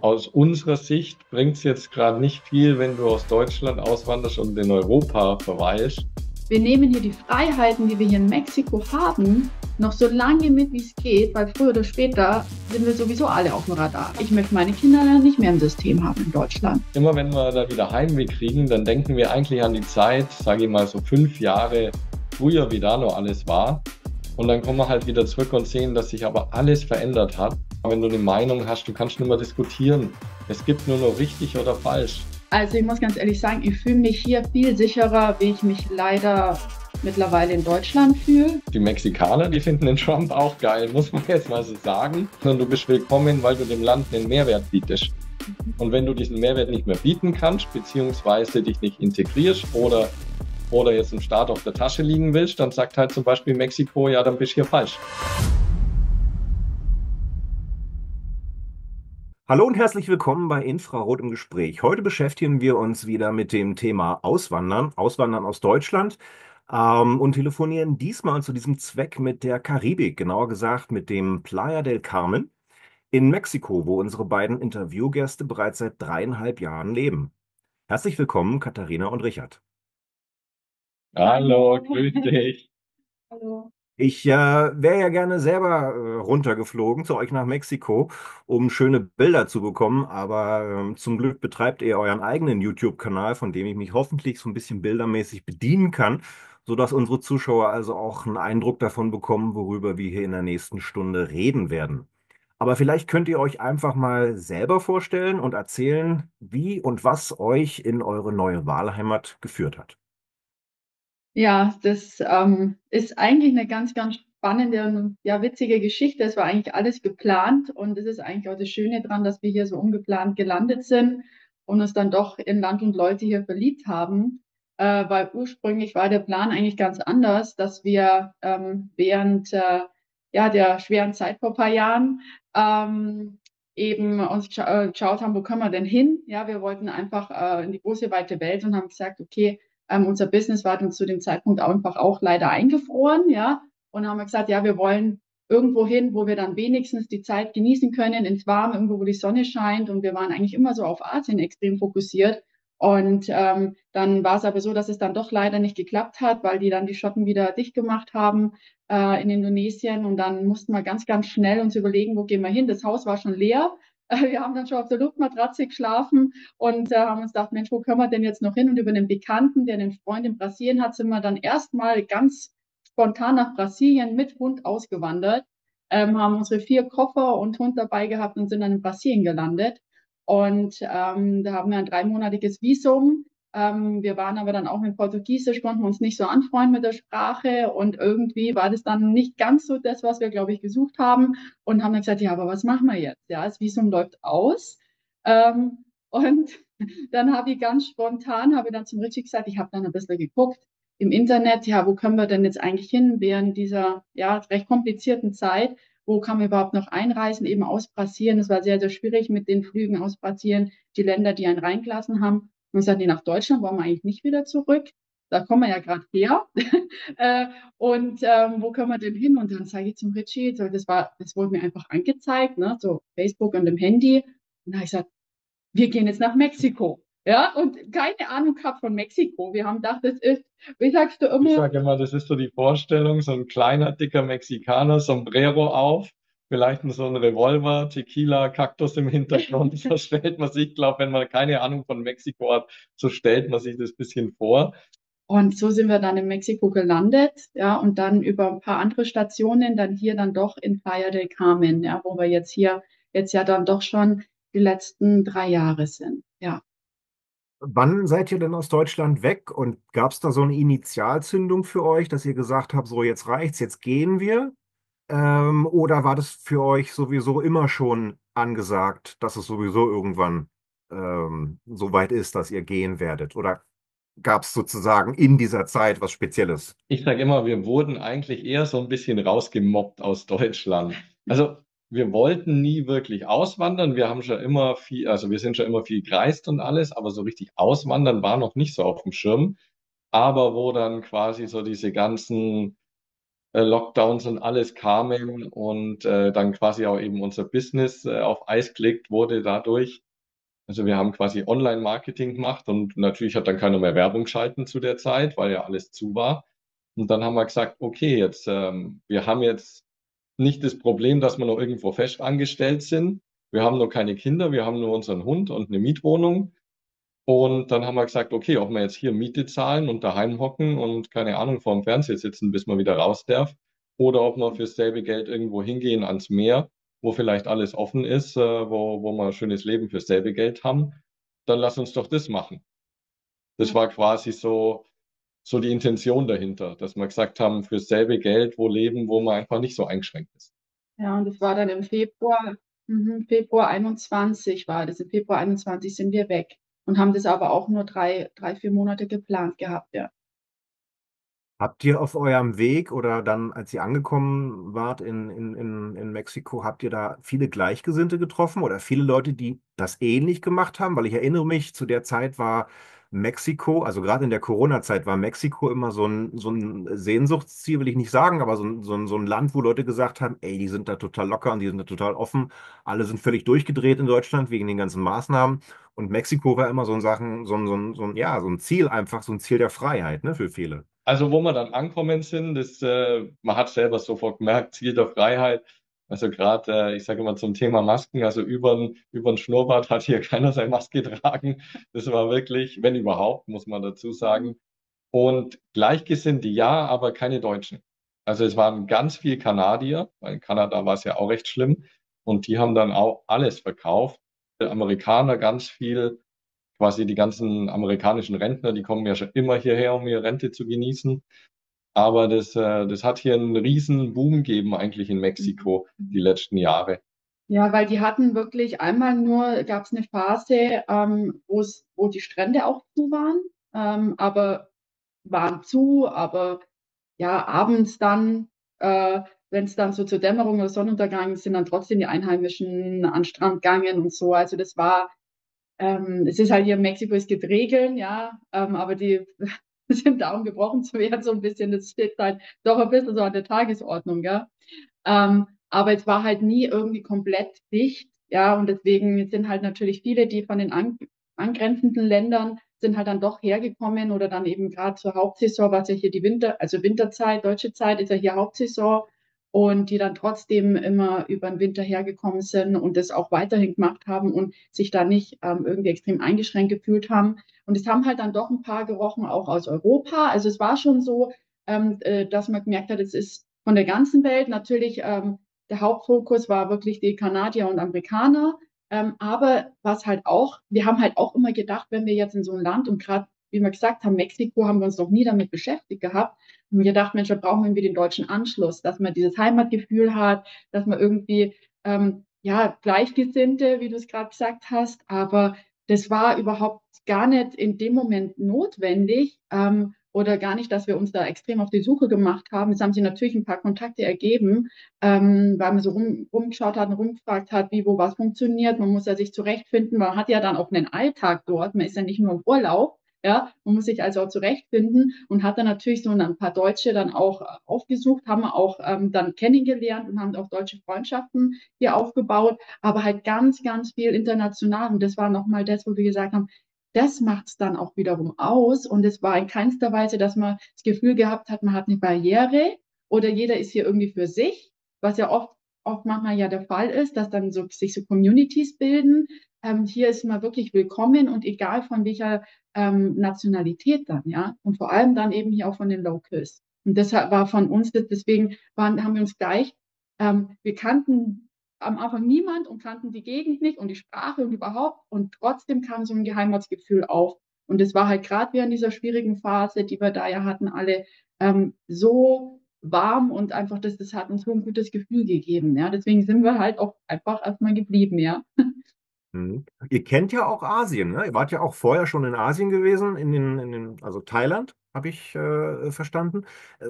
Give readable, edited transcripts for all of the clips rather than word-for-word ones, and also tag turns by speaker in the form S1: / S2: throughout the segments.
S1: Aus unserer Sicht bringt es jetzt gerade nicht viel, wenn du aus Deutschland auswanderst und in Europa verweilst.
S2: Wir nehmen hier die Freiheiten, die wir hier in Mexiko haben, noch so lange mit, wie es geht, weil früher oder später sind wir sowieso alle auf dem Radar. Ich möchte meine Kinder dann nicht mehr im System haben in Deutschland.
S1: Immer wenn wir da wieder Heimweh kriegen, dann denken wir eigentlich an die Zeit, sage ich mal so 5 Jahre früher, wie da noch alles war. Und dann kommen wir halt wieder zurück und sehen, dass sich aber alles verändert hat. Wenn du eine Meinung hast, du kannst nicht mehr diskutieren. Es gibt nur noch richtig oder falsch.
S2: Also ich muss ganz ehrlich sagen, ich fühle mich hier viel sicherer, wie ich mich leider mittlerweile in Deutschland fühle.
S1: Die Mexikaner, die finden den Trump auch geil, muss man jetzt mal so sagen. Und du bist willkommen, weil du dem Land einen Mehrwert bietest. Und wenn du diesen Mehrwert nicht mehr bieten kannst, beziehungsweise dich nicht integrierst oder jetzt im Staat auf der Tasche liegen willst, dann sagt halt zum Beispiel Mexiko, ja, dann bist du hier falsch.
S3: Hallo und herzlich willkommen bei Infrarot im Gespräch. Heute beschäftigen wir uns wieder mit dem Thema Auswandern, Auswandern aus Deutschland, und telefonieren diesmal zu diesem Zweck mit der Karibik, genauer gesagt mit dem Playa del Carmen in Mexiko, wo unsere beiden Interviewgäste bereits seit 3,5 Jahren leben. Herzlich willkommen, Katharina und Richard.
S1: Hallo, grüß dich.
S2: Hallo.
S3: Ich wäre ja gerne selber runtergeflogen zu euch nach Mexiko, um schöne Bilder zu bekommen, aber zum Glück betreibt ihr euren eigenen YouTube-Kanal, von dem ich mich hoffentlich so ein bisschen bildermäßig bedienen kann, sodass unsere Zuschauer also auch einen Eindruck davon bekommen, worüber wir hier in der nächsten Stunde reden werden. Aber vielleicht könnt ihr euch einfach mal selber vorstellen und erzählen, wie und was euch in eure neue Wahlheimat geführt hat.
S2: Ja, das ist eigentlich eine ganz, ganz spannende und ja, witzige Geschichte. Es war eigentlich alles geplant und es ist eigentlich auch das Schöne dran, dass wir hier so ungeplant gelandet sind und uns dann doch in Land und Leute hier verliebt haben. Weil ursprünglich war der Plan eigentlich ganz anders, dass wir während ja, der schweren Zeit vor ein paar Jahren eben uns geschaut haben, wo können wir denn hin? Ja, wir wollten einfach in die große, weite Welt und haben gesagt, okay, unser Business war uns zu dem Zeitpunkt einfach auch leider eingefroren, ja. Und haben wir gesagt, ja, wir wollen irgendwo hin, wo wir dann wenigstens die Zeit genießen können, ins Warme, irgendwo, wo die Sonne scheint. Und wir waren eigentlich immer so auf Asien extrem fokussiert. Und dann war es aber so, dass es dann doch leider nicht geklappt hat, weil die dann die Schotten wieder dicht gemacht haben in Indonesien. Und dann mussten wir ganz, ganz schnell uns überlegen, wo gehen wir hin. Das Haus war schon leer. Wir haben dann schon auf der Luftmatratze geschlafen und haben uns gedacht, Mensch, wo können wir denn jetzt noch hin? Und über einen Bekannten, der einen Freund in Brasilien hat, sind wir dann erstmal ganz spontan nach Brasilien mit Hund ausgewandert, haben unsere 4 Koffer und Hund dabei gehabt und sind dann in Brasilien gelandet. Und da haben wir ein 3-monatiges Visum. Wir waren aber dann auch mit Portugiesisch, konnten uns nicht so anfreunden mit der Sprache und irgendwie war das dann nicht ganz so das, was wir, glaube ich, gesucht haben und haben dann gesagt, ja, aber was machen wir jetzt? Ja, das Visum läuft aus. Und dann habe ich ganz spontan, habe dann zum Richie gesagt, ich habe dann ein bisschen geguckt im Internet, ja, wo können wir denn jetzt eigentlich hin während dieser ja, recht komplizierten Zeit? Wo kann man überhaupt noch einreisen, eben aus Brasilien? Es war sehr, sehr schwierig mit den Flügen aus Brasilien, die Länder, die einen reingelassen haben. Und ich sagte, nee, nach Deutschland wollen wir eigentlich nicht wieder zurück. Da kommen wir ja gerade her. Und wo können wir denn hin? Und dann sage ich zum Richie, so, das wurde mir einfach angezeigt, ne, so Facebook und dem Handy. Und da habe ich gesagt, wir gehen jetzt nach Mexiko. Ja, und keine Ahnung gehabt von Mexiko. Wir haben gedacht, das ist, wie sagst du
S1: Ich
S2: immer,
S1: sage immer, das ist so die Vorstellung, so ein kleiner, dicker Mexikaner, Sombrero auf, vielleicht so ein Revolver, Tequila, Kaktus im Hintergrund. So stellt man sich, glaube, wenn man keine Ahnung von Mexiko hat, so stellt man sich das ein bisschen vor.
S2: und so sind wir dann in Mexiko gelandet, ja, und dann über ein paar andere Stationen, dann hier dann doch in Playa del Carmen, ja, wo wir jetzt hier jetzt ja dann doch schon die letzten 3 Jahre sind. Ja.
S3: Wann seid ihr denn aus Deutschland weg und gab es da so eine Initialzündung für euch, dass ihr gesagt habt, so jetzt reicht's, jetzt gehen wir? Oder war das für euch sowieso immer schon angesagt, dass es sowieso irgendwann so weit ist, dass ihr gehen werdet? Oder gab es sozusagen in dieser Zeit was Spezielles?
S1: Ich sage immer, wir wurden eigentlich eher so ein bisschen rausgemobbt aus Deutschland. Also wir wollten nie wirklich auswandern. Wir haben schon immer viel, also wir sind schon immer viel gereist und alles, aber so richtig auswandern war noch nicht so auf dem Schirm. Aber wo dann quasi so diese ganzen Lockdowns und alles kamen und dann quasi auch eben unser Business auf Eis gelegt wurde dadurch. Also wir haben quasi Online-Marketing gemacht und natürlich hat dann keiner mehr Werbung schalten zu der Zeit, weil ja alles zu war. Und dann haben wir gesagt, okay, jetzt wir haben jetzt nicht das Problem, dass wir noch irgendwo fest angestellt sind. Wir haben noch keine Kinder, wir haben nur unseren Hund und eine Mietwohnung. Und dann haben wir gesagt, okay, ob wir jetzt hier Miete zahlen und daheim hocken und keine Ahnung vor dem Fernseher sitzen, bis man wieder raus darf, oder ob wir für dasselbe Geld irgendwo hingehen ans Meer, wo vielleicht alles offen ist, wo wir ein schönes Leben für dasselbe Geld haben, dann lass uns doch das machen. Das war quasi so die Intention dahinter, dass wir gesagt haben, für dasselbe Geld wo leben, wo man einfach nicht so eingeschränkt ist.
S2: Ja, und das war dann im Februar, Februar 21 war das. Im Februar 21 sind wir weg und haben das aber auch nur 3, 4 Monate geplant gehabt, ja.
S3: Habt ihr auf eurem Weg oder dann, als ihr angekommen wart in Mexiko, habt ihr da viele Gleichgesinnte getroffen oder viele Leute, die das ähnlich gemacht haben? Weil ich erinnere mich, zu der Zeit war Mexiko, also gerade in der Corona-Zeit war Mexiko immer so ein Sehnsuchtsziel, will ich nicht sagen, aber so ein Land, wo Leute gesagt haben, ey, die sind da total locker und die sind da total offen. Alle sind völlig durchgedreht in Deutschland wegen den ganzen Maßnahmen. Und Mexiko war immer so ein Sachen, ja, so ein Ziel einfach, so ein Ziel der Freiheit, ne, für viele.
S1: Also wo wir dann ankommen sind, man hat selber sofort gemerkt, Ziel der Freiheit. Also gerade, ich sage immer zum Thema Masken, also übern Schnurrbart hat hier keiner seine Maske getragen. Das war wirklich, wenn überhaupt, muss man dazu sagen. Und Gleichgesinnte ja, aber keine Deutschen. Also es waren ganz viel Kanadier, weil in Kanada war es ja auch recht schlimm. Und die haben dann auch alles verkauft. Amerikaner ganz viel, quasi die ganzen amerikanischen Rentner, die kommen ja schon immer hierher, um ihre Rente zu genießen. Aber das hat hier einen riesen Boom gegeben eigentlich in Mexiko die letzten Jahre.
S2: Ja, weil die hatten wirklich einmal nur, gab es eine Phase, wo die Strände auch zu waren, aber waren zu, aber ja, abends dann, wenn es dann so zur Dämmerung oder Sonnenuntergang ist, sind dann trotzdem die Einheimischen an den Strand gegangen und so. Also das war, es ist halt hier in Mexiko, es gibt Regeln, ja, aber die sind da, um gebrochen zu werden, so ein bisschen, das steht halt doch ein bisschen so an der Tagesordnung, ja. Aber es war halt nie irgendwie komplett dicht, ja, und deswegen sind halt natürlich viele, die von den angrenzenden Ländern sind halt dann doch hergekommen oder dann eben gerade zur Hauptsaison, was ja hier die also Winterzeit, deutsche Zeit ist ja hier Hauptsaison und die dann trotzdem immer über den Winter hergekommen sind und das auch weiterhin gemacht haben und sich da nicht irgendwie extrem eingeschränkt gefühlt haben. Und es haben halt dann doch ein paar gerochen, auch aus Europa. Also es war schon so, dass man gemerkt hat, es ist von der ganzen Welt natürlich, der Hauptfokus war wirklich die Kanadier und Amerikaner. Aber was halt auch, wir haben halt auch immer gedacht, wenn wir jetzt in so ein Land und gerade, wie wir gesagt haben, Mexiko haben wir uns noch nie damit beschäftigt gehabt, haben wir gedacht, Mensch, da brauchen wir irgendwie den deutschen Anschluss, dass man dieses Heimatgefühl hat, dass man irgendwie, ja, Gleichgesinnte, wie du es gerade gesagt hast, aber das war überhaupt gar nicht in dem Moment notwendig, oder gar nicht, dass wir uns da extrem auf die Suche gemacht haben. Es haben sich natürlich ein paar Kontakte ergeben, weil man so rumgeschaut hat und rumgefragt hat, wie, wo was funktioniert. Man muss ja sich zurechtfinden. Man hat ja dann auch einen Alltag dort. Man ist ja nicht nur im Urlaub. Ja, man muss sich also auch zurechtfinden und hat dann natürlich so ein paar Deutsche dann auch aufgesucht, haben wir auch dann kennengelernt und haben auch deutsche Freundschaften hier aufgebaut, aber halt ganz, ganz viel international. Und das war nochmal das, wo wir gesagt haben, das macht es dann auch wiederum aus. Und es war in keinster Weise, dass man das Gefühl gehabt hat, man hat eine Barriere oder jeder ist hier irgendwie für sich, was ja oft manchmal ja der Fall ist, dass dann so, sich so Communities bilden. Hier ist man wirklich willkommen und egal von welcher Nationalität dann, ja. Und vor allem dann eben hier auch von den Locals. Und deshalb war von uns, deswegen haben wir uns gleich, wir kannten am Anfang niemand und kannten die Gegend nicht und die Sprache und überhaupt. Und trotzdem kam so ein Geheimatsgefühl auf. Und es war halt gerade während dieser schwierigen Phase, die wir da ja hatten, alle so warm und einfach, das hat uns so ein gutes Gefühl gegeben. Ja, deswegen sind wir halt auch einfach erstmal geblieben, ja.
S3: Mhm. Ihr kennt ja auch Asien, ne? Ihr wart ja auch vorher schon in Asien gewesen, also Thailand, habe ich verstanden.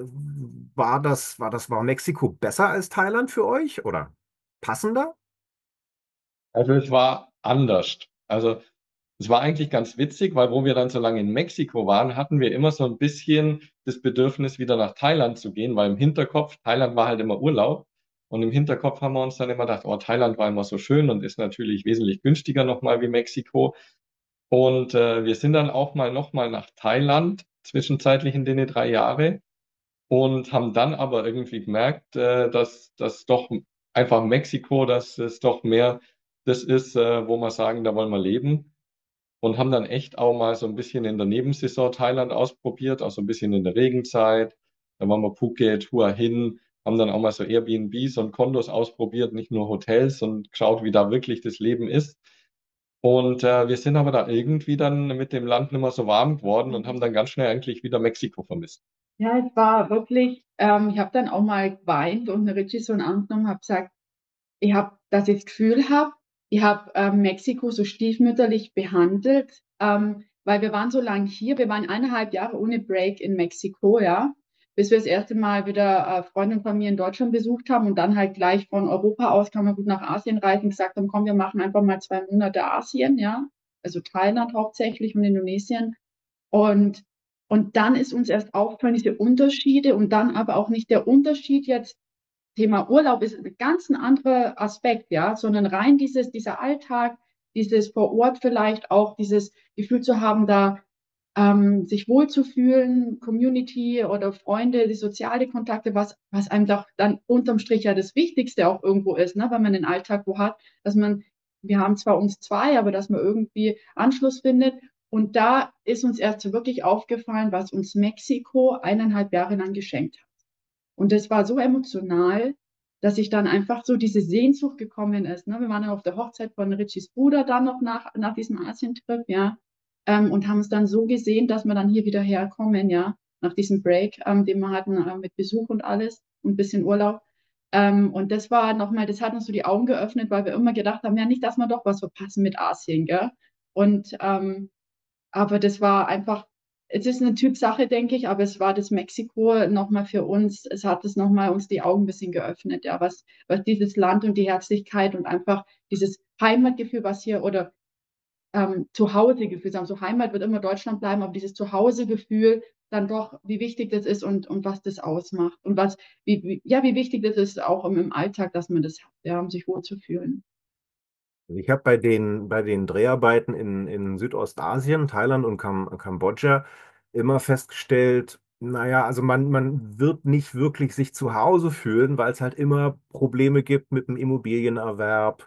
S3: War Mexiko besser als Thailand für euch oder passender?
S1: Also es war anders. Also Es war eigentlich ganz witzig, weil wo wir dann so lange in Mexiko waren, hatten wir immer so ein bisschen das Bedürfnis, wieder nach Thailand zu gehen, weil im Hinterkopf, Thailand war halt immer Urlaub. Und im Hinterkopf haben wir uns dann immer gedacht, oh, Thailand war immer so schön und ist natürlich wesentlich günstiger nochmal wie Mexiko. Und wir sind dann auch mal nochmal nach Thailand, zwischenzeitlich in den 3 Jahre, und haben dann aber irgendwie gemerkt, dass das doch einfach Mexiko, dass es doch mehr das ist, wo wir sagen, da wollen wir leben. Und haben dann echt auch mal so ein bisschen in der Nebensaison Thailand ausprobiert, auch so ein bisschen in der Regenzeit. Dann waren wir Phuket, Hua Hin, haben dann auch mal so Airbnbs und Kondos ausprobiert, nicht nur Hotels, und geschaut, wie da wirklich das Leben ist. Und wir sind aber da irgendwie dann mit dem Land nicht mehr so warm geworden und haben dann ganz schnell eigentlich wieder Mexiko vermisst.
S2: Ja, es war wirklich, ich habe dann auch mal geweint und eine Regie so in den Arm genommen, habe gesagt, ich habe, dass ich das Gefühl habe, ich habe Mexiko so stiefmütterlich behandelt, weil wir waren so lange hier, wir waren 1,5 Jahre ohne Break in Mexiko, ja, bis wir das erste Mal wieder Freunde und Familie in Deutschland besucht haben und dann halt gleich von Europa aus kann man gut nach Asien reisen, gesagt haben, komm, wir machen einfach mal 2 Monate Asien, ja, also Thailand hauptsächlich und Indonesien. Und, und dann ist uns erst aufgefallen, diese Unterschiede und dann aber auch nicht der Unterschied jetzt, Thema Urlaub ist ein ganz ein anderer Aspekt, ja, sondern rein dieser Alltag, dieses vor Ort vielleicht auch, dieses Gefühl zu haben, da sich wohlzufühlen, Community oder Freunde, die soziale Kontakte, was einem doch dann unterm Strich ja das Wichtigste auch irgendwo ist, ne, wenn man den Alltag wo hat, dass man, wir haben zwar uns zwei, aber dass man irgendwie Anschluss findet. Und da ist uns erst so wirklich aufgefallen, was uns Mexiko 1,5 Jahre lang geschenkt hat. Und das war so emotional, dass ich dann einfach so diese Sehnsucht gekommen ist. Ne? Wir waren dann auf der Hochzeit von Richies Bruder dann noch nach diesem Asientrip, ja, und haben es dann so gesehen, dass wir dann hier wieder herkommen, ja, nach diesem Break, den wir hatten mit Besuch und alles und ein bisschen Urlaub. Und das war nochmal, das hat uns so die Augen geöffnet, weil wir immer gedacht haben, ja, nicht, dass wir doch was verpassen mit Asien, gell? Und aber das war einfach, es ist eine Typsache, denke ich, aber es war das Mexiko nochmal für uns, es hat es nochmal uns die Augen ein bisschen geöffnet, ja, was dieses Land und die Herzlichkeit und einfach dieses Heimatgefühl, was hier, oder Zuhausegefühl, sagen so Heimat wird immer Deutschland bleiben, aber dieses Zuhausegefühl dann doch, wie wichtig das ist und was das ausmacht und ja, wie wichtig das ist auch im Alltag, dass man das hat, ja, um sich wohlzufühlen.
S3: Ich habe bei den Dreharbeiten in Südostasien, Thailand und Kambodscha immer festgestellt, naja, also man wird nicht wirklich sich zu Hause fühlen, weil es halt immer Probleme gibt mit dem Immobilienerwerb,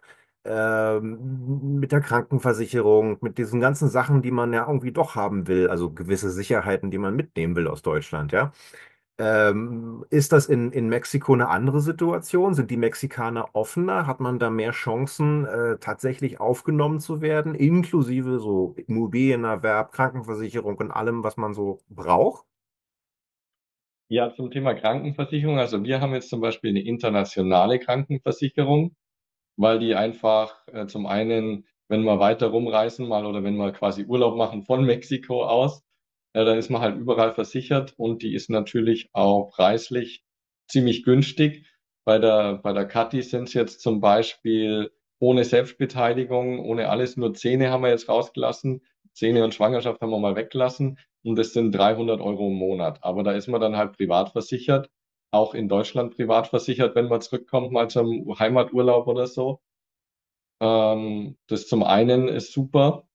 S3: mit der Krankenversicherung, mit diesen ganzen Sachen, die man ja irgendwie doch haben will, also gewisse Sicherheiten, die man mitnehmen will aus Deutschland, ja. Ist das in Mexiko eine andere Situation? Sind die Mexikaner offener? Hat man da mehr Chancen, tatsächlich aufgenommen zu werden, inklusive so Immobilienerwerb, Krankenversicherung und allem, was man so braucht?
S1: Ja, zum Thema Krankenversicherung. Also wir haben jetzt zum Beispiel eine internationale Krankenversicherung, weil die einfach zum einen, wenn wir weiter rumreisen mal oder wenn wir quasi Urlaub machen von Mexiko aus, dann ist man halt überall versichert, und die ist natürlich auch preislich ziemlich günstig. Bei der Kathi sind es jetzt zum Beispiel ohne Selbstbeteiligung, ohne alles, nur Zähne haben wir jetzt rausgelassen. Zähne und Schwangerschaft haben wir mal weggelassen, und das sind 300 € im Monat. Aber da ist man dann halt privat versichert, auch in Deutschland privat versichert, wenn man zurückkommt, mal zum Heimaturlaub oder so. Das zum einen ist super.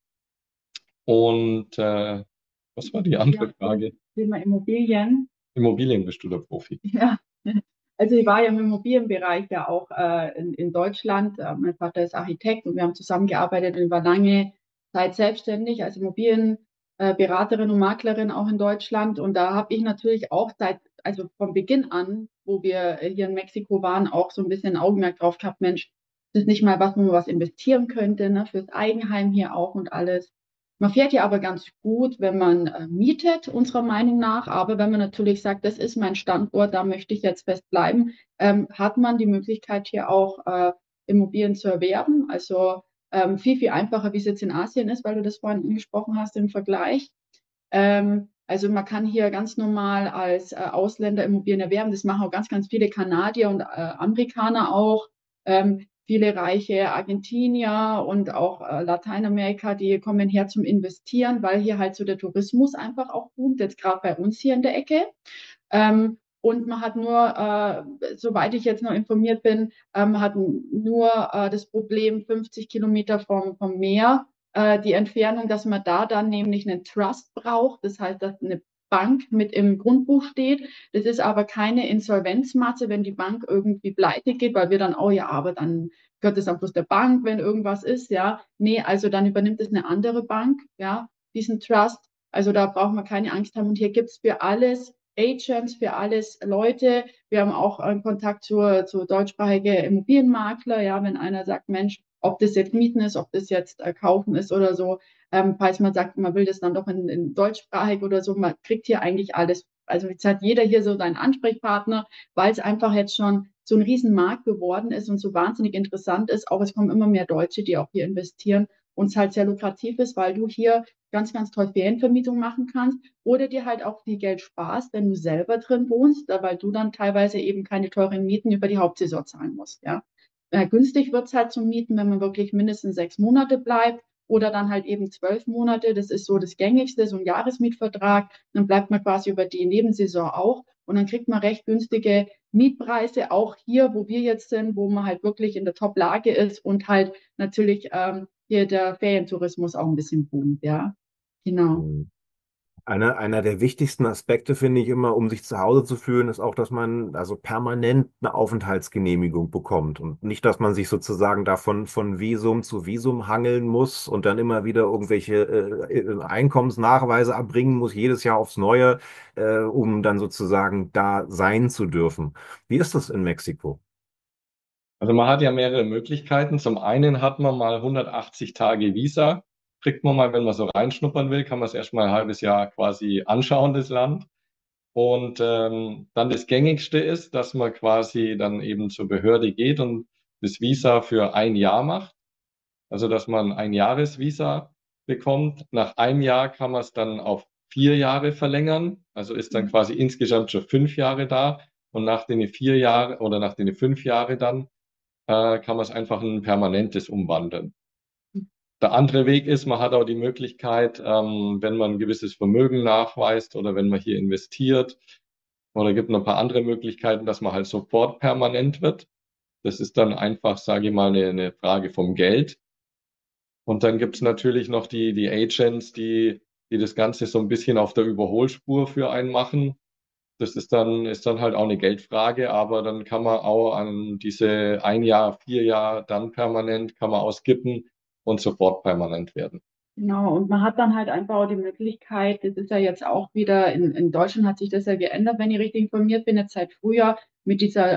S1: Und was war die
S2: Ja,
S1: andere Frage?
S2: Thema Immobilien.
S1: Immobilien, bist du der Profi?
S2: Ja, also ich war ja im Immobilienbereich ja auch in Deutschland. Mein Vater ist Architekt und wir haben zusammengearbeitet und war lange Zeit selbstständig als Immobilienberaterin und Maklerin auch in Deutschland. Und da habe ich natürlich auch also von Beginn an, wo wir hier in Mexiko waren, auch so ein bisschen Augenmerk drauf gehabt, Mensch, das ist nicht mal was, wo man was investieren könnte, ne, fürs Eigenheim hier auch und alles. Man fährt ja aber ganz gut, wenn man mietet, unserer Meinung nach. Aber wenn man natürlich sagt, das ist mein Standort, da möchte ich jetzt fest bleiben, hat man die Möglichkeit, hier auch Immobilien zu erwerben. Also viel, viel einfacher, wie es jetzt in Asien ist, weil du das vorhin angesprochen hast im Vergleich. Also man kann hier ganz normal als Ausländer Immobilien erwerben. Das machen auch ganz, ganz viele Kanadier und Amerikaner auch. viele reiche Argentinier und auch Lateinamerika, die kommen her zum Investieren, weil hier halt so der Tourismus einfach auch boomt, jetzt gerade bei uns hier in der Ecke. Und man hat nur, soweit ich jetzt noch informiert bin, hat nur das Problem 50 Kilometer vom Meer, die Entfernung, dass man da dann nämlich einen Trust braucht. Das heißt, dass eine Bank mit im Grundbuch steht. Das ist aber keine Insolvenzmasse, wenn die Bank irgendwie pleite geht, weil wir dann, oh ja, aber dann gehört es am Schluss der Bank, wenn irgendwas ist, ja. Nee, also dann übernimmt es eine andere Bank, ja, diesen Trust. Also da braucht man keine Angst haben. Und hier gibt's für alles Agents, für alles Leute. Wir haben auch Kontakt zu deutschsprachigen Immobilienmakler, ja, wenn einer sagt, Mensch, ob das jetzt Mieten ist, ob das jetzt Kaufen ist oder so, falls man sagt, man will das dann doch in deutschsprachig oder so, man kriegt hier eigentlich alles. Also jetzt hat jeder hier so seinen Ansprechpartner, weil es einfach jetzt schon so ein Riesenmarkt geworden ist und so wahnsinnig interessant ist. Auch es kommen immer mehr Deutsche, die auch hier investieren und es halt sehr lukrativ ist, weil du hier ganz, ganz toll Ferienvermietung machen kannst oder dir halt auch viel Geld sparst, wenn du selber drin wohnst, weil du dann teilweise eben keine teuren Mieten über die Hauptsaison zahlen musst, ja. Günstig wird's halt zum Mieten, wenn man wirklich mindestens 6 Monate bleibt oder dann halt eben 12 Monate. Das ist so das Gängigste, so ein Jahresmietvertrag. Dann bleibt man quasi über die Nebensaison auch und dann kriegt man recht günstige Mietpreise, auch hier, wo wir jetzt sind, wo man halt wirklich in der Top-Lage ist und halt natürlich hier der Ferientourismus auch ein bisschen boomt, ja. Genau.
S3: Einer der wichtigsten Aspekte finde ich immer, um sich zu Hause zu fühlen, ist auch, dass man also permanent eine Aufenthaltsgenehmigung bekommt und nicht, dass man sich sozusagen davon von Visum zu Visum hangeln muss und dann immer wieder irgendwelche Einkommensnachweise erbringen muss, jedes Jahr aufs Neue, um dann sozusagen da sein zu dürfen. Wie ist das in Mexiko?
S1: Also man hat ja mehrere Möglichkeiten. Zum einen hat man mal 180 Tage Visa. Kriegt man mal, wenn man so reinschnuppern will, kann man es erstmal ein halbes Jahr quasi anschauen, das Land. Und dann das Gängigste ist, dass man quasi dann eben zur Behörde geht und das Visa für ein Jahr macht. Also dass man ein Jahresvisa bekommt. Nach einem Jahr kann man es dann auf 4 Jahre verlängern. Also ist dann quasi insgesamt schon 5 Jahre da. Und nach den 4 Jahren oder nach den 5 Jahren dann kann man es einfach in ein permanentes umwandeln. Der andere Weg ist, man hat auch die Möglichkeit, wenn man ein gewisses Vermögen nachweist oder wenn man hier investiert, oder gibt noch ein paar andere Möglichkeiten, dass man halt sofort permanent wird. Das ist dann einfach, sage ich mal, eine Frage vom Geld. Und dann gibt es natürlich noch die Agents, die das Ganze so ein bisschen auf der Überholspur für einen machen. Das ist dann halt auch eine Geldfrage, aber dann kann man auch an diese 1 Jahr, 4 Jahre dann permanent, kann man auskippen und sofort permanent werden.
S2: Genau, und man hat dann halt einfach auch die Möglichkeit, das ist ja jetzt auch wieder, in Deutschland hat sich das ja geändert, wenn ich richtig informiert bin, jetzt seit Frühjahr mit dieser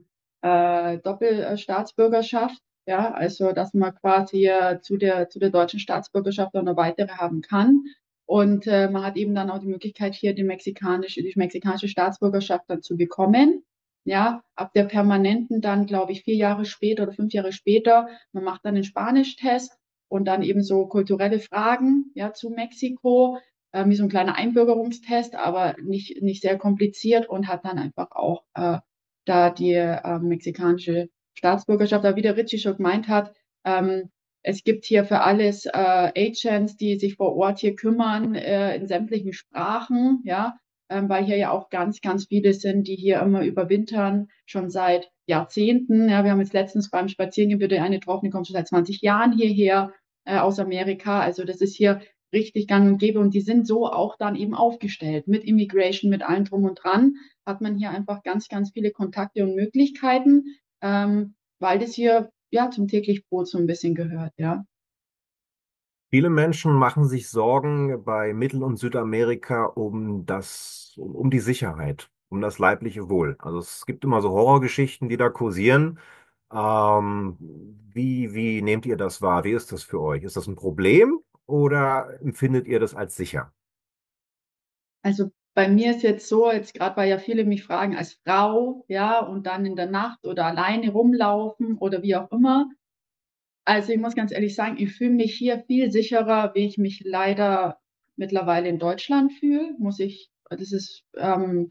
S2: Doppelstaatsbürgerschaft, ja, also dass man quasi zu der deutschen Staatsbürgerschaft auch eine weitere haben kann. Und man hat eben dann auch die Möglichkeit, hier die mexikanische Staatsbürgerschaft dann zu bekommen. Ja, ab der permanenten dann, glaube ich, 4 Jahre später oder 5 Jahre später. Man macht dann einen Spanisch-Test und dann eben so kulturelle Fragen, ja, zu Mexiko, wie so ein kleiner Einbürgerungstest, aber nicht sehr kompliziert und hat dann einfach auch da die mexikanische Staatsbürgerschaft. Aber wie der Richie schon gemeint hat, es gibt hier für alles Agents, die sich vor Ort hier kümmern, in sämtlichen Sprachen, ja, weil hier ja auch ganz, ganz viele sind, die hier immer überwintern, schon seit Jahrzehnten. Ja, wir haben jetzt letztens beim Spazierengehen wieder eine getroffen, die kommt schon seit 20 Jahren hierher aus Amerika. Also das ist hier richtig gang und gäbe und die sind so auch dann eben aufgestellt mit Immigration, mit allem drum und dran, hat man hier einfach ganz, ganz viele Kontakte und Möglichkeiten, weil das hier ja zum täglich Brot so ein bisschen gehört, ja.
S3: Viele Menschen machen sich Sorgen bei Mittel- und Südamerika um die Sicherheit, um das leibliche Wohl. Also es gibt immer so Horrorgeschichten, die da kursieren. Ähm, wie nehmt ihr das wahr? Wie ist das für euch? Ist das ein Problem oder empfindet ihr das als sicher?
S2: Also bei mir ist jetzt so, jetzt gerade weil ja viele mich fragen, als Frau, ja, und dann in der Nacht oder alleine rumlaufen oder wie auch immer. Also ich muss ganz ehrlich sagen, ich fühle mich hier viel sicherer, wie ich mich leider mittlerweile in Deutschland fühle, das ist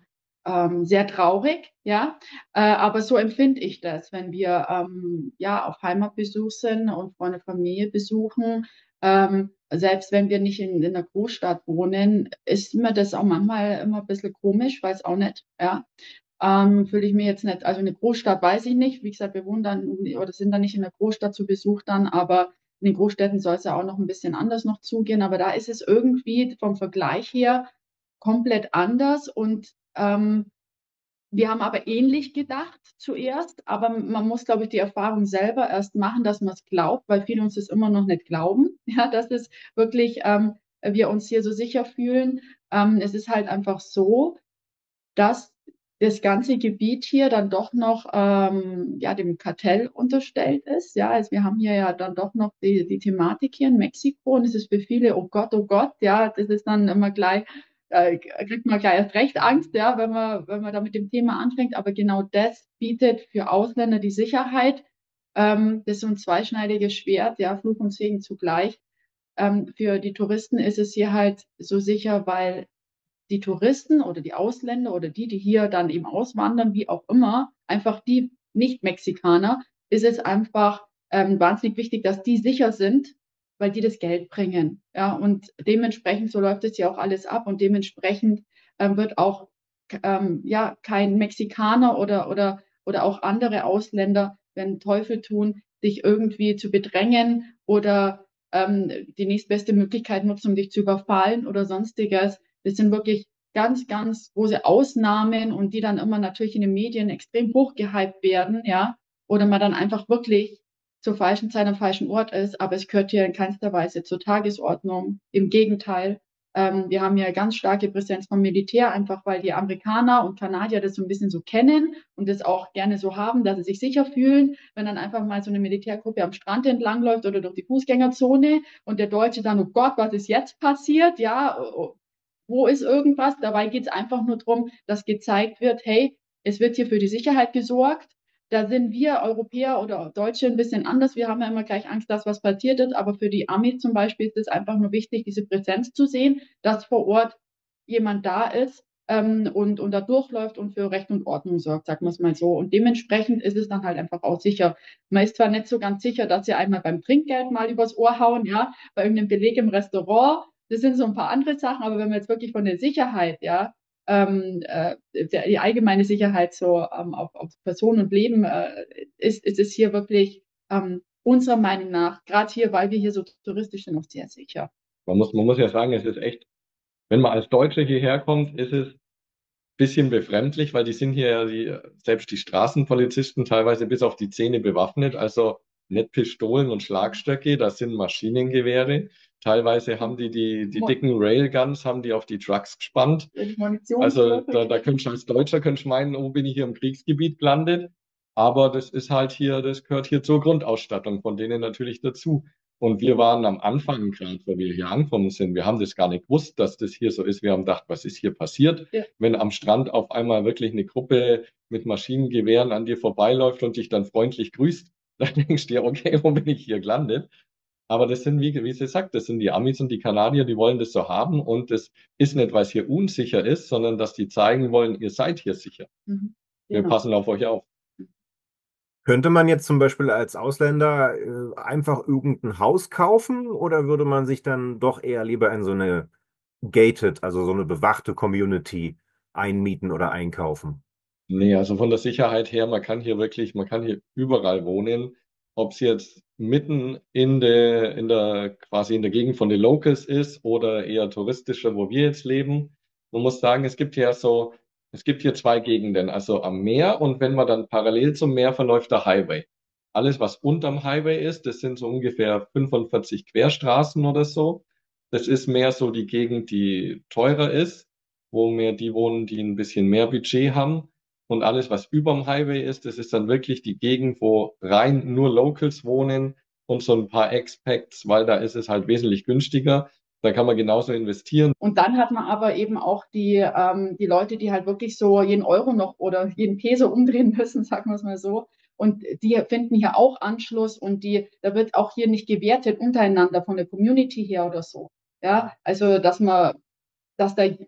S2: sehr traurig, ja. Aber so empfinde ich das, wenn wir ja auf Heimatbesuch sind und Freunde, Familie besuchen. Selbst wenn wir nicht in einer Großstadt wohnen, ist mir das auch manchmal immer ein bisschen komisch, weiß auch nicht, ja. Fühle ich mir jetzt nicht, also eine Großstadt weiß ich nicht. Wie gesagt, wir wohnen dann oder sind dann nicht in der Großstadt zu Besuch dann, aber in den Großstädten soll es ja auch noch ein bisschen anders noch zugehen. Aber da ist es irgendwie vom Vergleich her komplett anders und wir haben aber ähnlich gedacht zuerst, aber man muss, glaube ich, die Erfahrung selber erst machen, dass man es glaubt, weil viele uns das immer noch nicht glauben, ja, dass es wirklich wir uns hier so sicher fühlen. Es ist halt einfach so, dass das ganze Gebiet hier dann doch noch ja, dem Kartell unterstellt ist. Ja, also wir haben hier ja dann doch noch die Thematik hier in Mexiko und es ist für viele, oh Gott, ja, das ist dann immer gleich, kriegt man gleich erst recht Angst, ja, wenn man da mit dem Thema anfängt. Aber genau das bietet für Ausländer die Sicherheit. Das ist so ein zweischneidiges Schwert, ja, Fluch und Segen zugleich. Für die Touristen ist es hier halt so sicher, weil die Touristen oder die Ausländer oder die hier dann eben auswandern, wie auch immer, einfach die Nicht-Mexikaner, ist es einfach wahnsinnig wichtig, dass die sicher sind, weil die das Geld bringen. Ja, und dementsprechend, so läuft es ja auch alles ab und dementsprechend wird auch ja, kein Mexikaner oder auch andere Ausländer, wenn Teufel tun, dich irgendwie zu bedrängen oder die nächstbeste Möglichkeit nutzen, um dich zu überfallen oder sonstiges. Das sind wirklich ganz große Ausnahmen und die dann immer natürlich in den Medien extrem hochgehypt werden, ja, oder man dann einfach wirklich zur falschen Zeit am falschen Ort ist, aber es gehört hier in keinster Weise zur Tagesordnung. Im Gegenteil, wir haben ja ganz starke Präsenz vom Militär, einfach weil die Amerikaner und Kanadier das so ein bisschen so kennen und das auch gerne so haben, dass sie sich sicher fühlen, wenn dann einfach mal so eine Militärgruppe am Strand entlangläuft oder durch die Fußgängerzone und der Deutsche dann, oh Gott, was ist jetzt passiert? Ja, wo ist irgendwas? Dabei geht es einfach nur darum, dass gezeigt wird, hey, es wird hier für die Sicherheit gesorgt. Da sind wir Europäer oder Deutsche ein bisschen anders. Wir haben ja immer gleich Angst, dass was passiert ist. Aber für die Amis zum Beispiel ist es einfach nur wichtig, diese Präsenz zu sehen, dass vor Ort jemand da ist und da durchläuft und für Recht und Ordnung sorgt, sagen wir es mal so. Und dementsprechend ist es dann halt einfach auch sicher. Man ist zwar nicht so ganz sicher, dass sie einmal beim Trinkgeld mal übers Ohr hauen, ja, bei irgendeinem Beleg im Restaurant. Das sind so ein paar andere Sachen, aber wenn man jetzt wirklich von der Sicherheit, ja, die allgemeine Sicherheit so auf Person und Leben ist es hier wirklich unserer Meinung nach, gerade hier, weil wir hier so touristisch sind, noch sehr sicher.
S1: Man muss ja sagen, es ist echt, wenn man als Deutsche hierher kommt, ist es ein bisschen befremdlich, weil die sind hier ja selbst die Straßenpolizisten teilweise bis auf die Zähne bewaffnet, also nicht Pistolen und Schlagstöcke, das sind Maschinengewehre. Teilweise haben die dicken Railguns, haben die auf die Trucks gespannt. Also da könntest du als Deutscher könntest meinen, oh, bin ich hier im Kriegsgebiet gelandet. Aber das ist halt hier, das gehört hier zur Grundausstattung von denen natürlich dazu. Und wir waren am Anfang, gerade wo wir hier angekommen sind, wir haben das gar nicht gewusst, dass das hier so ist. Wir haben gedacht, was ist hier passiert? Ja. Wenn am Strand auf einmal wirklich eine Gruppe mit Maschinengewehren an dir vorbeiläuft und dich dann freundlich grüßt, dann denkst du dir, okay, wo bin ich hier gelandet? Aber das sind, wie sie sagt, das sind die Amis und die Kanadier, die wollen das so haben. Und das ist nicht, weil es hier unsicher ist, sondern dass die zeigen wollen, ihr seid hier sicher. Mhm. Wir passen auf euch auf.
S3: Könnte man jetzt zum Beispiel als Ausländer einfach irgendein Haus kaufen oder würde man sich dann doch eher lieber in so eine gated, also so eine bewachte Community einmieten oder einkaufen?
S1: Nee, also von der Sicherheit her, man kann hier überall wohnen. Ob es jetzt mitten quasi in der Gegend von den Locals ist oder eher touristischer, wo wir jetzt leben. Man muss sagen, es gibt hier zwei Gegenden, also am Meer und wenn man dann parallel zum Meer verläuft der Highway. Alles, was unterm Highway ist, das sind so ungefähr 45 Querstraßen oder so. Das ist mehr so die Gegend, die teurer ist, wo mehr die wohnen, die ein bisschen mehr Budget haben. Und alles, was überm Highway ist, das ist dann wirklich die Gegend, wo rein nur Locals wohnen und so ein paar Expats, weil da ist es halt wesentlich günstiger. Da kann man genauso investieren.
S2: Und dann hat man aber eben auch die Leute, die halt wirklich so jeden Euro noch oder jeden Peso umdrehen müssen, sagen wir es mal so. Und die finden hier auch Anschluss und da wird auch hier nicht gewertet untereinander von der Community her oder so. Ja, also dass da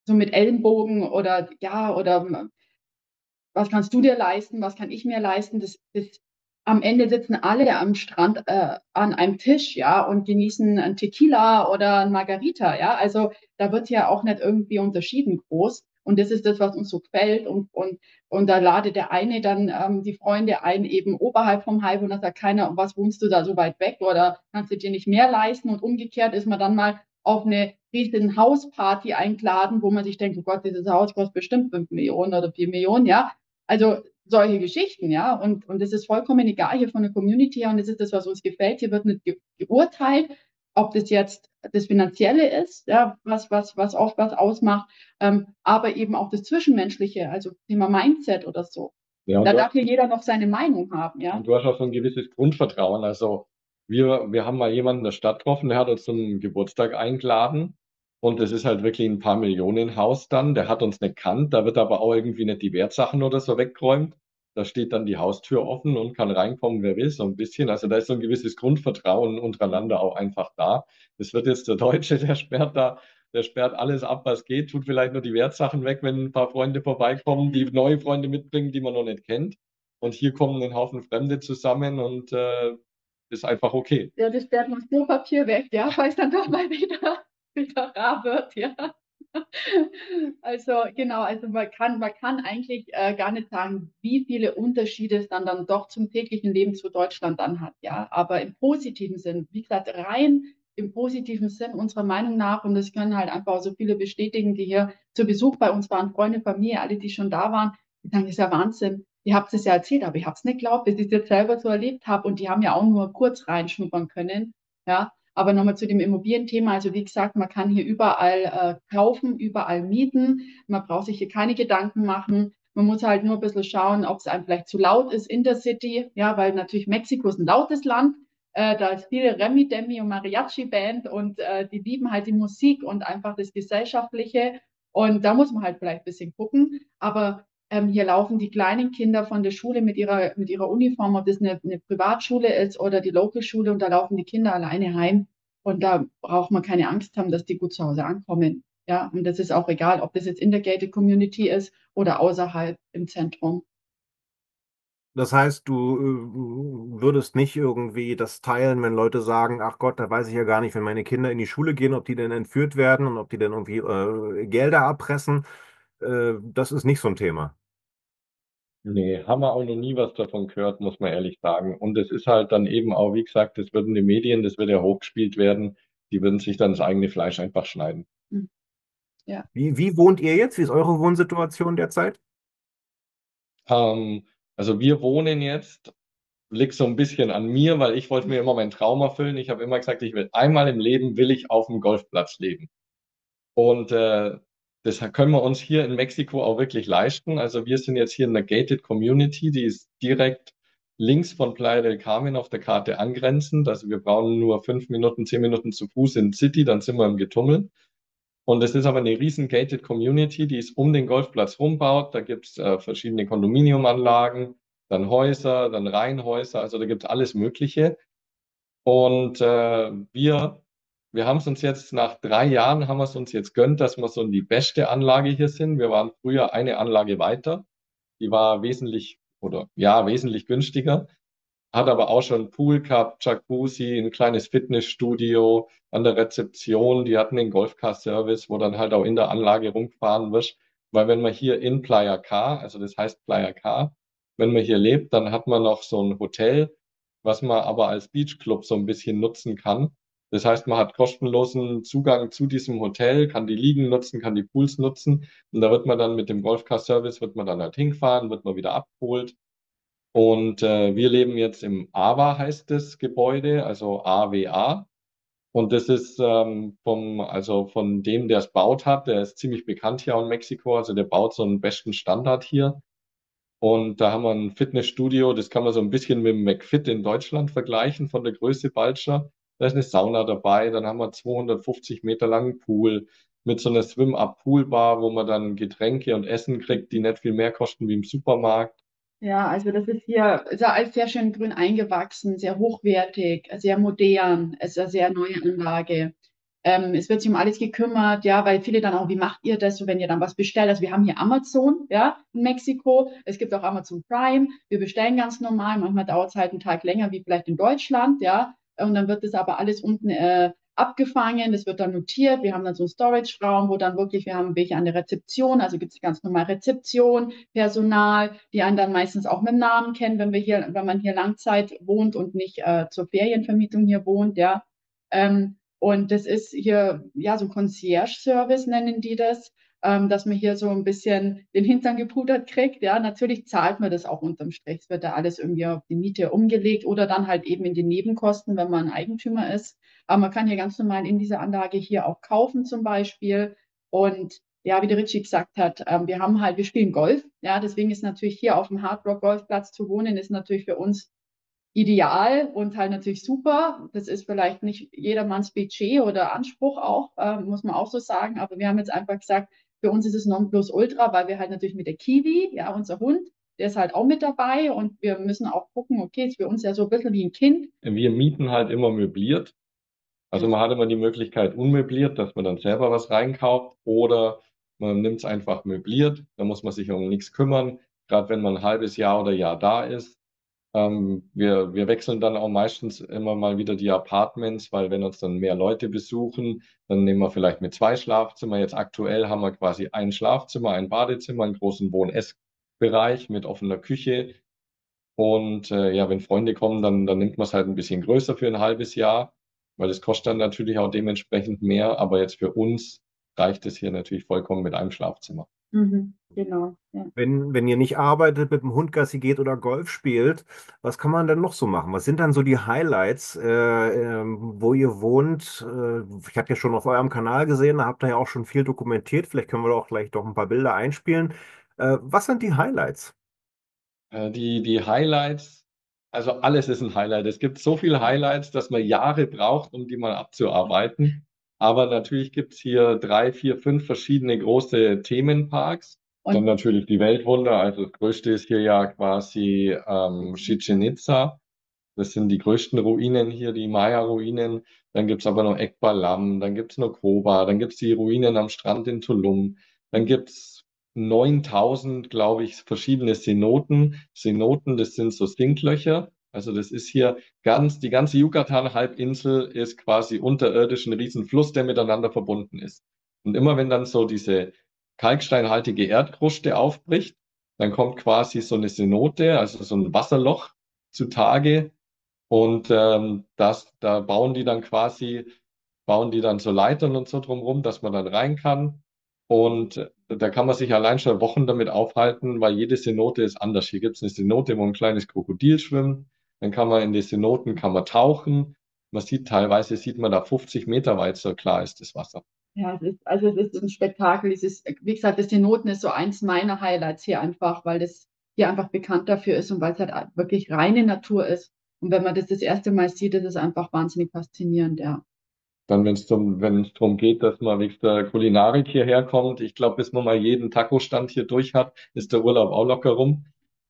S2: so mit Ellenbogen oder ja, oder was kannst du dir leisten, was kann ich mir leisten? Am Ende sitzen alle am Strand an einem Tisch, ja, und genießen ein Tequila oder ein Margarita, ja. Also da wird ja auch nicht irgendwie unterschieden groß. Und das ist das, was uns so gefällt. Und da ladet der eine dann die Freunde ein, eben oberhalb vom Hype und dann sagt keiner, was wohnst du da so weit weg oder kannst du dir nicht mehr leisten? Und umgekehrt ist man dann mal auf eine riesen Hausparty eingeladen, wo man sich denkt, oh Gott, dieses Haus kostet bestimmt 5 Millionen oder 4 Millionen, ja. Also solche Geschichten, ja. Und das ist vollkommen egal hier von der Community her und das ist das, was uns gefällt. Hier wird nicht geurteilt, ob das jetzt das Finanzielle ist, ja, was auch was ausmacht, aber eben auch das Zwischenmenschliche, also Thema Mindset oder so.
S1: Ja,
S2: Da darf hier jeder noch seine Meinung haben, ja.
S1: und du hast auch so ein gewisses Grundvertrauen. Also wir haben mal jemanden in der Stadt getroffen, der hat uns zum Geburtstag eingeladen. Und das ist halt wirklich ein paar Millionen Haus dann. Der hat uns nicht kannt. Da wird aber auch irgendwie nicht die Wertsachen oder so weggeräumt. Da steht dann die Haustür offen und kann reinkommen, wer will, so ein bisschen. Also da ist so ein gewisses Grundvertrauen untereinander auch einfach da. Das wird jetzt der Deutsche, der sperrt alles ab, was geht, tut vielleicht nur die Wertsachen weg, wenn ein paar Freunde vorbeikommen, die neue Freunde mitbringen, die man noch nicht kennt. Und hier kommen ein Haufen Fremde zusammen und ist einfach okay.
S2: Ja, das sperrt man das Klopapier weg, ja, weil es dann doch mal wieder rar wird, ja. Also genau, also man kann eigentlich gar nicht sagen, wie viele Unterschiede es dann doch zum täglichen Leben zu Deutschland dann hat, ja. Aber im positiven Sinn, wie gesagt, rein im positiven Sinn unserer Meinung nach, und das können halt einfach auch so viele bestätigen, die hier zu Besuch bei uns waren, Freunde, Familie, alle, die schon da waren, die sagen, das ist ja Wahnsinn. Ihr habt es ja erzählt, aber ich habe es nicht geglaubt, bis ich es jetzt selber so erlebt habe. Und die haben ja auch nur kurz reinschnuppern können, ja. Aber nochmal zu dem Immobilienthema. Also wie gesagt, man kann hier überall kaufen, überall mieten. Man braucht sich hier keine Gedanken machen. Man muss halt nur ein bisschen schauen, ob es einem vielleicht zu laut ist in der City. Ja, weil natürlich Mexiko ist ein lautes Land. Da ist viel Remi-Demi und Mariachi-Band und die lieben halt die Musik und einfach das Gesellschaftliche. Und da muss man halt vielleicht ein bisschen gucken. Aber hier laufen die kleinen Kinder von der Schule mit ihrer Uniform, ob das eine Privatschule ist oder die Local-Schule, und da laufen die Kinder alleine heim. Und da braucht man keine Angst haben, dass die gut zu Hause ankommen. Ja, und das ist auch egal, ob das jetzt in der Gated Community ist oder außerhalb im Zentrum.
S3: Das heißt, du würdest nicht irgendwie das teilen, wenn Leute sagen, ach Gott, da weiß ich ja gar nicht, wenn meine Kinder in die Schule gehen, ob die denn entführt werden und ob die denn irgendwie Gelder abpressen. Das ist nicht so ein Thema.
S1: Nee, haben wir auch noch nie was davon gehört, muss man ehrlich sagen. Und es ist halt dann eben auch, wie gesagt, das wird in den Medien, das wird ja hochgespielt werden. Die würden sich dann das eigene Fleisch einfach schneiden.
S2: Hm. Ja.
S3: Wie wohnt ihr jetzt? Wie ist eure Wohnsituation derzeit?
S1: Ähm, also wir wohnen jetzt, liegt so ein bisschen an mir, weil ich wollte mir immer meinen Traum erfüllen. Ich habe immer gesagt, ich will einmal im Leben, will ich auf dem Golfplatz leben. Und das können wir uns hier in Mexiko auch wirklich leisten. Also wir sind jetzt hier in der Gated Community, die ist direkt links von Playa del Carmen auf der Karte angrenzend. Also wir brauchen nur 5 Minuten, 10 Minuten zu Fuß in City, dann sind wir im Getummel. Und es ist aber eine riesen Gated Community, die ist um den Golfplatz rumbaut. Da gibt's verschiedene Kondominiumanlagen, dann Häuser, dann Reihenhäuser, also da gibt's alles Mögliche. Und wir haben es uns jetzt nach 3 Jahren, haben wir es uns jetzt gönnt, dass wir so in die beste Anlage hier sind. Wir waren früher eine Anlage weiter. Die war wesentlich oder ja, wesentlich günstiger. Hat aber auch schon einen Pool gehabt, Jacuzzi, ein kleines Fitnessstudio an der Rezeption. Die hatten den Golfcar-Service, wo dann halt auch in der Anlage rumgefahren wird. Weil wenn man hier in Playa Car, also das heißt Playa Car, wenn man hier lebt, dann hat man noch so ein Hotel, was man aber als Beachclub so ein bisschen nutzen kann. Das heißt, man hat kostenlosen Zugang zu diesem Hotel, kann die Liegen nutzen, kann die Pools nutzen. Und da wird man dann mit dem Golfcar-Service, wird man dann halt hinfahren, wird man wieder abgeholt. Und wir leben jetzt im AWA, heißt das Gebäude, also AWA. Und das ist also von dem, der es baut hat, der ist ziemlich bekannt hier auch in Mexiko. Also der baut so einen besten Standard hier. Und da haben wir ein Fitnessstudio, das kann man so ein bisschen mit dem McFit in Deutschland vergleichen, von der Größe Balcher. Da ist eine Sauna dabei, dann haben wir 250 Meter langen Pool mit so einer Swim-Up-Poolbar, wo man dann Getränke und Essen kriegt, die nicht viel mehr kosten wie im Supermarkt.
S2: Ja, also das ist hier ist ja alles sehr schön grün eingewachsen, sehr hochwertig, sehr modern. Es ist eine sehr neue Anlage. Es wird sich um alles gekümmert, ja, weil viele dann auch, wie macht ihr das, so wenn ihr dann was bestellt? Also wir haben hier Amazon, ja, in Mexiko. Es gibt auch Amazon Prime. Wir bestellen ganz normal. Manchmal dauert es halt einen Tag länger, wie vielleicht in Deutschland, ja. Und dann wird das aber alles unten abgefangen, das wird dann notiert. Wir haben dann so einen Storage-Raum, wo dann wirklich, wir haben welche an der Rezeption, also gibt es ganz normal Rezeption, Personal, die einen dann meistens auch mit Namen kennen, wenn man hier Langzeit wohnt und nicht zur Ferienvermietung hier wohnt, ja. Und das ist hier, ja, so Concierge-Service nennen die das, dass man hier so ein bisschen den Hintern gepudert kriegt. Ja, natürlich zahlt man das auch unterm Strich. Es wird da alles irgendwie auf die Miete umgelegt oder dann halt eben in die Nebenkosten, wenn man ein Eigentümer ist. Aber man kann hier ganz normal in dieser Anlage hier auch kaufen zum Beispiel. Und ja, wie der Richie gesagt hat, wir spielen Golf. Ja, deswegen ist natürlich hier auf dem Hard Rock Golfplatz zu wohnen, ist natürlich für uns ideal und halt natürlich super. Das ist vielleicht nicht jedermanns Budget oder Anspruch auch, muss man auch so sagen. Aber wir haben jetzt einfach gesagt, für uns ist es Nonplusultra, weil wir halt natürlich mit der Kiwi, ja, unser Hund, der ist halt auch mit dabei und wir müssen auch gucken, okay, ist für uns ja so ein bisschen wie ein Kind.
S1: Wir mieten halt immer möbliert. Also man hat immer die Möglichkeit unmöbliert, dass man dann selber was reinkauft oder man nimmt es einfach möbliert. Da muss man sich um nichts kümmern, gerade wenn man ein halbes Jahr oder Jahr da ist. Wir wechseln dann auch meistens immer mal wieder die Apartments, weil wenn uns dann mehr Leute besuchen, dann nehmen wir vielleicht mit 2 Schlafzimmer. Jetzt aktuell haben wir quasi ein Schlafzimmer, ein Badezimmer, einen großen Wohn-Ess-Bereich mit offener Küche. Und ja, wenn Freunde kommen, dann nimmt man es halt ein bisschen größer für ein halbes Jahr, weil das kostet dann natürlich auch dementsprechend mehr. Aber jetzt für uns reicht es hier natürlich vollkommen mit einem Schlafzimmer.
S2: Genau. Ja.
S3: Wenn ihr nicht arbeitet, mit dem Hund Gassi geht oder Golf spielt, was kann man denn noch so machen? Was sind dann so die Highlights, wo ihr wohnt? Ich habe ja schon auf eurem Kanal gesehen, da habt ihr ja auch schon viel dokumentiert. Vielleicht können wir auch gleich doch ein paar Bilder einspielen. Was sind die Highlights?
S1: Die Highlights, also alles ist ein Highlight. Es gibt so viele Highlights, dass man Jahre braucht, um die mal abzuarbeiten. Aber natürlich gibt es hier 3, 4, 5 verschiedene große Themenparks. Dann
S2: Und
S1: natürlich die Weltwunder. Also das größte ist hier ja quasi Chichén Itzá. Das sind die größten Ruinen hier, die Maya-Ruinen. Dann gibt's aber noch Ekbalam, dann gibt's noch Koba, dann gibt's die Ruinen am Strand in Tulum. Dann gibt's 9000, glaube ich, verschiedene Cenoten. Cenoten, das sind so Sinklöcher. Also das ist hier die ganze Yucatan-Halbinsel ist quasi unterirdisch ein Riesenfluss, der miteinander verbunden ist. Und immer wenn dann so diese kalksteinhaltige Erdkruste aufbricht, dann kommt quasi so eine Cenote, also so ein Wasserloch zutage. Und da bauen die dann so Leitern und so drumherum, dass man dann rein kann. Und da kann man sich allein schon Wochen damit aufhalten, weil jede Cenote ist anders. Hier gibt es eine Cenote, wo ein kleines Krokodil schwimmt. Dann kann man in die Cenoten kann man tauchen. Teilweise sieht man da 50 Meter weit, so klar ist das Wasser.
S2: ja, es ist ein Spektakel. Wie gesagt, das Noten ist so eins meiner Highlights hier einfach, weil das hier einfach bekannt dafür ist und weil es halt wirklich reine Natur ist. Und wenn man das erste Mal sieht, ist es einfach wahnsinnig faszinierend, ja.
S1: Dann, wenn es darum geht, dass man wegen der Kulinarik hierher kommt, ich glaube, bis man mal jeden Taco-Stand hier durch hat, ist der Urlaub auch locker rum.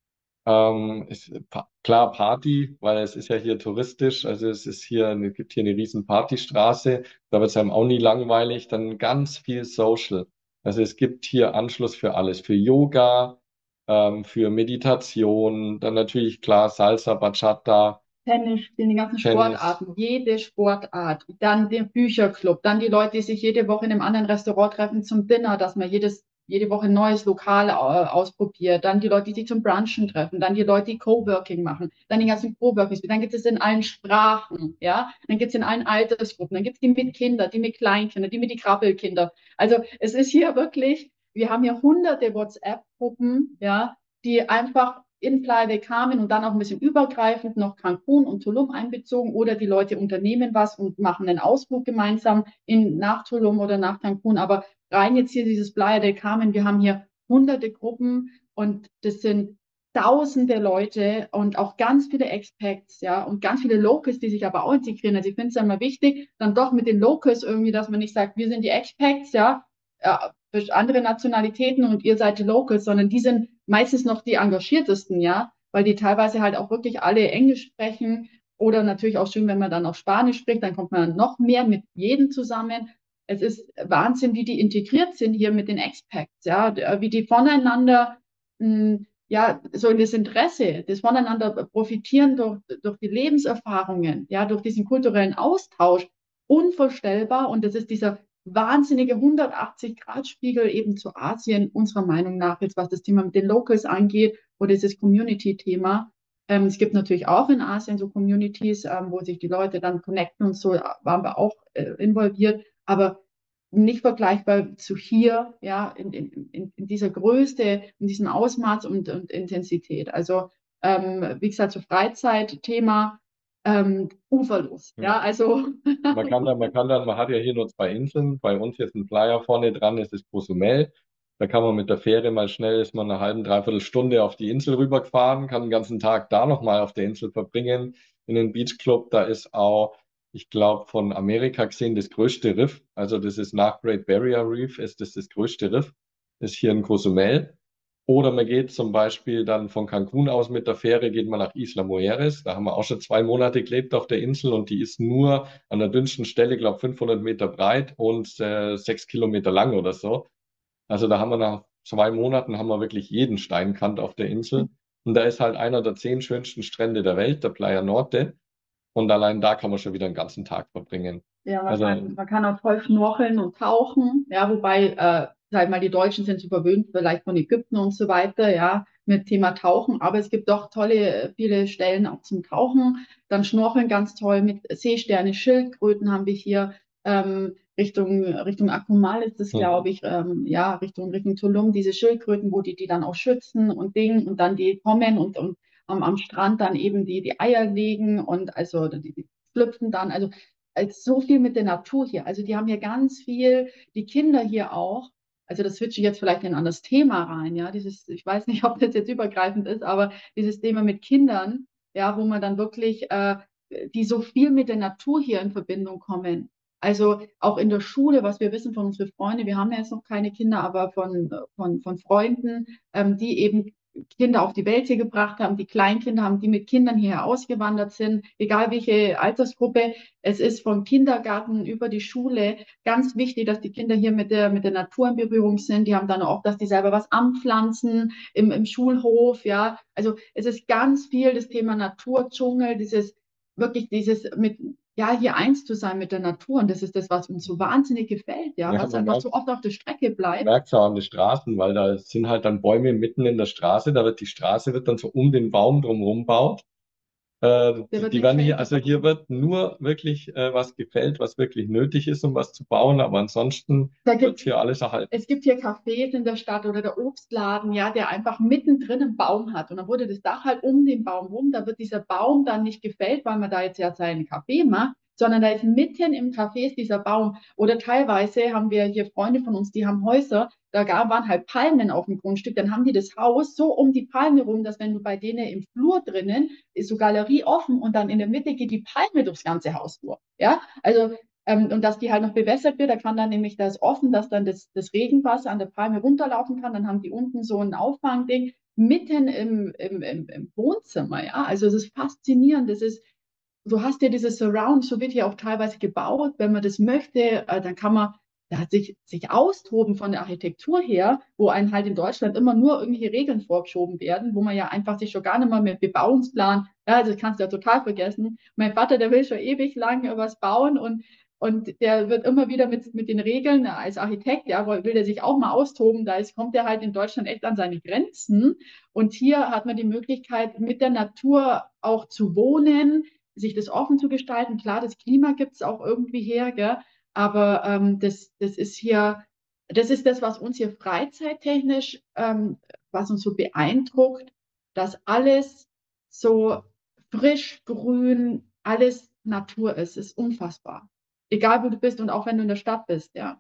S1: Klar Party, weil es ist ja hier touristisch, also es gibt hier eine riesen Partystraße, da wird es einem auch nie langweilig, dann ganz viel Social. Also es gibt hier Anschluss für alles, für Yoga, für Meditation, dann natürlich klar Salsa, Bachata,
S2: Tennis, die ganzen
S1: Tennis.
S2: Sportarten, jede Sportart, dann den Bücherclub, dann die Leute, die sich jede Woche in einem anderen Restaurant treffen zum Dinner, dass man jede Woche ein neues Lokal ausprobiert, dann die Leute, die sich zum Brunchen treffen, dann die Leute, die Coworking machen, dann die ganzen Coworkings, dann gibt es in allen Sprachen, ja, dann gibt es in allen Altersgruppen, dann gibt es die mit Kindern, die mit Kleinkindern, die mit die Krabbelkinder. Also es ist hier wirklich, wir haben hier hunderte WhatsApp-Gruppen, ja, die einfach in Playa del Carmen und dann auch ein bisschen übergreifend noch Cancun und Tulum einbezogen oder die Leute unternehmen was und machen einen Ausflug gemeinsam nach Tulum oder nach Cancun. Aber rein jetzt hier dieses Playa del Carmen, wir haben hier hunderte Gruppen und das sind tausende Leute und auch ganz viele Expats, ja, und ganz viele Locals, die sich aber auch integrieren. Also ich finde es ja immer wichtig, dann doch mit den Locals irgendwie, dass man nicht sagt, wir sind die Expats, ja, für andere Nationalitäten und ihr seid die Locals, sondern die sind meistens noch die engagiertesten, ja, weil die teilweise halt auch wirklich alle Englisch sprechen Oder natürlich auch schön, wenn man dann auch Spanisch spricht, dann kommt man noch mehr mit jedem zusammen. Es ist Wahnsinn, wie die integriert sind hier mit den Expats, ja, wie die voneinander, ja, so in das Interesse, das voneinander profitieren durch die Lebenserfahrungen, ja, durch diesen kulturellen Austausch, unvorstellbar. Und das ist dieser wahnsinnige 180-Grad-Spiegel eben zu Asien, unserer Meinung nach, jetzt was das Thema mit den Locals angeht oder dieses Community-Thema. Es gibt natürlich auch in Asien so Communities, wo sich die Leute dann connecten und so, waren wir auch involviert, aber nicht vergleichbar zu hier, ja, in dieser Größe, in diesem Ausmaß und Intensität. Also, wie gesagt, so Freizeitthema, uferlos, ja, also.
S1: Man hat ja hier nur zwei Inseln. Bei uns jetzt ein Playa vorne dran, ist Cozumel. Da kann man mit der Fähre mal schnell, ist man eine halbe, dreiviertel Stunde auf die Insel rübergefahren, kann den ganzen Tag da nochmal auf der Insel verbringen. In den Beach Club, da ist auch, ich glaube, von Amerika gesehen das größte Riff. Also das ist nach Great Barrier Reef, ist das größte Riff, ist hier in Cozumel. Oder man geht zum Beispiel dann von Cancun aus mit der Fähre, geht man nach Isla Mujeres. Da haben wir auch schon 2 Monate gelebt auf der Insel und die ist nur an der dünnsten Stelle, glaube 500 Meter breit und 6 Kilometer lang oder so. Also da haben wir nach 2 Monaten haben wir wirklich jeden Stein kannt auf der Insel. Und da ist halt einer der 10 schönsten Strände der Welt, der Playa Norte. Und allein da kann man schon wieder einen ganzen Tag verbringen.
S2: Ja,
S1: Also
S2: man kann auch voll schnorcheln und tauchen, ja, wobei, sag mal, die Deutschen sind so verwöhnt, vielleicht von Ägypten und so weiter, ja, mit Thema Tauchen, aber es gibt doch tolle, viele Stellen auch zum Tauchen. Dann Schnorcheln ganz toll mit Seesterne, Schildkröten haben wir hier, Richtung Akumal ist das, glaube ich, ja, Richtung Tulum, diese Schildkröten, wo die dann auch schützen und Dingen und dann die kommen und am Strand dann eben die Eier legen und also die schlüpfen dann, also so viel mit der Natur hier. Also die haben hier ganz viel, die Kinder hier auch. Also das switche ich jetzt vielleicht in ein anderes Thema rein, ja. Dieses, ich weiß nicht, ob das jetzt übergreifend ist, aber dieses Thema mit Kindern, ja, wo man dann wirklich, die so viel mit der Natur hier in Verbindung kommen. Also auch in der Schule, was wir wissen von unseren Freunden, wir haben ja jetzt noch keine Kinder, aber von Freunden, die eben Kinder auf die Welt hier gebracht haben, die Kleinkinder haben, die mit Kindern hierher ausgewandert sind, egal welche Altersgruppe. Es ist vom Kindergarten über die Schule ganz wichtig, dass die Kinder hier mit der Natur in Berührung sind. Die haben dann auch, dass die selber was anpflanzen im Schulhof, ja. Also es ist ganz viel das Thema Natur, Dschungel, dieses mit, ja, hier eins zu sein mit der Natur. Und das ist das, was uns so wahnsinnig gefällt, ja,
S1: ja,
S2: was einfach so oft auf der Strecke
S1: man
S2: bleibt.
S1: merkt es auch an den Straßen, weil da sind halt dann Bäume mitten in der Straße. Die Straße wird dann so um den Baum drumherum baut.
S2: Der wird
S1: Die
S2: nicht
S1: werden hier,
S2: fertig.
S1: also hier wird nur wirklich was gefällt, was wirklich nötig ist, um was zu bauen, aber ansonsten
S2: Da
S1: wird
S2: gibt
S1: hier alles erhalten.
S2: Es gibt hier Cafés in der Stadt oder der Obstladen, ja, der einfach mittendrin einen Baum hat. Und dann wurde das Dach halt um den Baum rum. Da wird dieser Baum dann nicht gefällt, weil man da jetzt ja seinen Kaffee macht, sondern da ist mitten im Café ist dieser Baum. Oder teilweise haben wir hier Freunde von uns, die haben Häuser, waren halt Palmen auf dem Grundstück. Dann haben die das Haus so um die Palme rum, dass wenn du bei denen im Flur drinnen ist so Galerie offen und dann in der Mitte geht die Palme durchs ganze Haus durch. Ja, also und dass die halt noch bewässert wird, da kann dann nämlich das offen, dass dann das Regenwasser an der Palme runterlaufen kann. Dann haben die unten so ein Auffangding mitten im Wohnzimmer. Ja, also es ist faszinierend. Du hast ja dieses Surround, so wird hier auch teilweise gebaut. Wenn man das möchte, dann kann man sich austoben von der Architektur her, wo einem halt in Deutschland immer nur irgendwelche Regeln vorgeschoben werden, wo man ja einfach sich schon gar nicht mehr mit Bebauungsplan, ja, also das kannst du ja total vergessen. Mein Vater, der will schon ewig lang was bauen und der wird immer wieder mit den Regeln als Architekt, ja, will der sich auch mal austoben, kommt er halt in Deutschland echt an seine Grenzen. Und hier hat man die Möglichkeit, mit der Natur auch zu wohnen, sich das offen zu gestalten. Klar, das Klima gibt es auch irgendwie her, gell? Aber das ist hier, das ist das, was uns hier freizeittechnisch, was uns so beeindruckt, dass alles so frisch, grün, alles Natur ist. Ist unfassbar. Egal, wo du bist und auch wenn du in der Stadt bist, ja.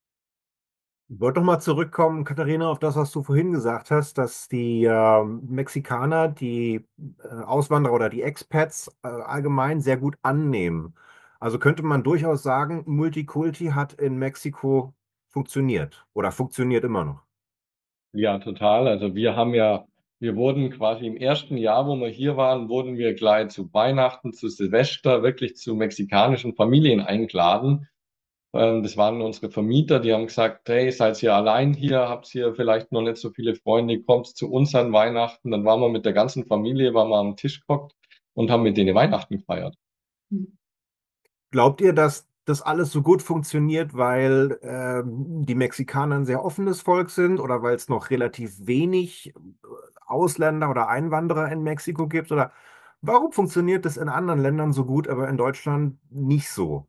S3: Ich wollte doch mal zurückkommen, Katharina, auf das, was du vorhin gesagt hast, dass die Mexikaner die Auswanderer oder die Expats allgemein sehr gut annehmen. Also könnte man durchaus sagen, Multikulti hat in Mexiko funktioniert oder funktioniert immer noch.
S1: Ja, total. Also wir haben ja Wir wurden quasi im ersten Jahr, wo wir hier waren, wurden wir gleich zu Weihnachten, zu Silvester, wirklich zu mexikanischen Familien eingeladen. Das waren unsere Vermieter, die haben gesagt, hey, seid ihr allein hier, habt hier vielleicht noch nicht so viele Freunde, kommt zu uns an Weihnachten. Dann waren wir mit der ganzen Familie, waren wir am Tisch gehockt und haben mit denen Weihnachten gefeiert.
S3: Glaubt ihr, dass das alles so gut funktioniert, weil die Mexikaner ein sehr offenes Volk sind oder weil es noch relativ wenig Ausländer oder Einwanderer in Mexiko gibt? Oder warum funktioniert das in anderen Ländern so gut, aber in Deutschland nicht so?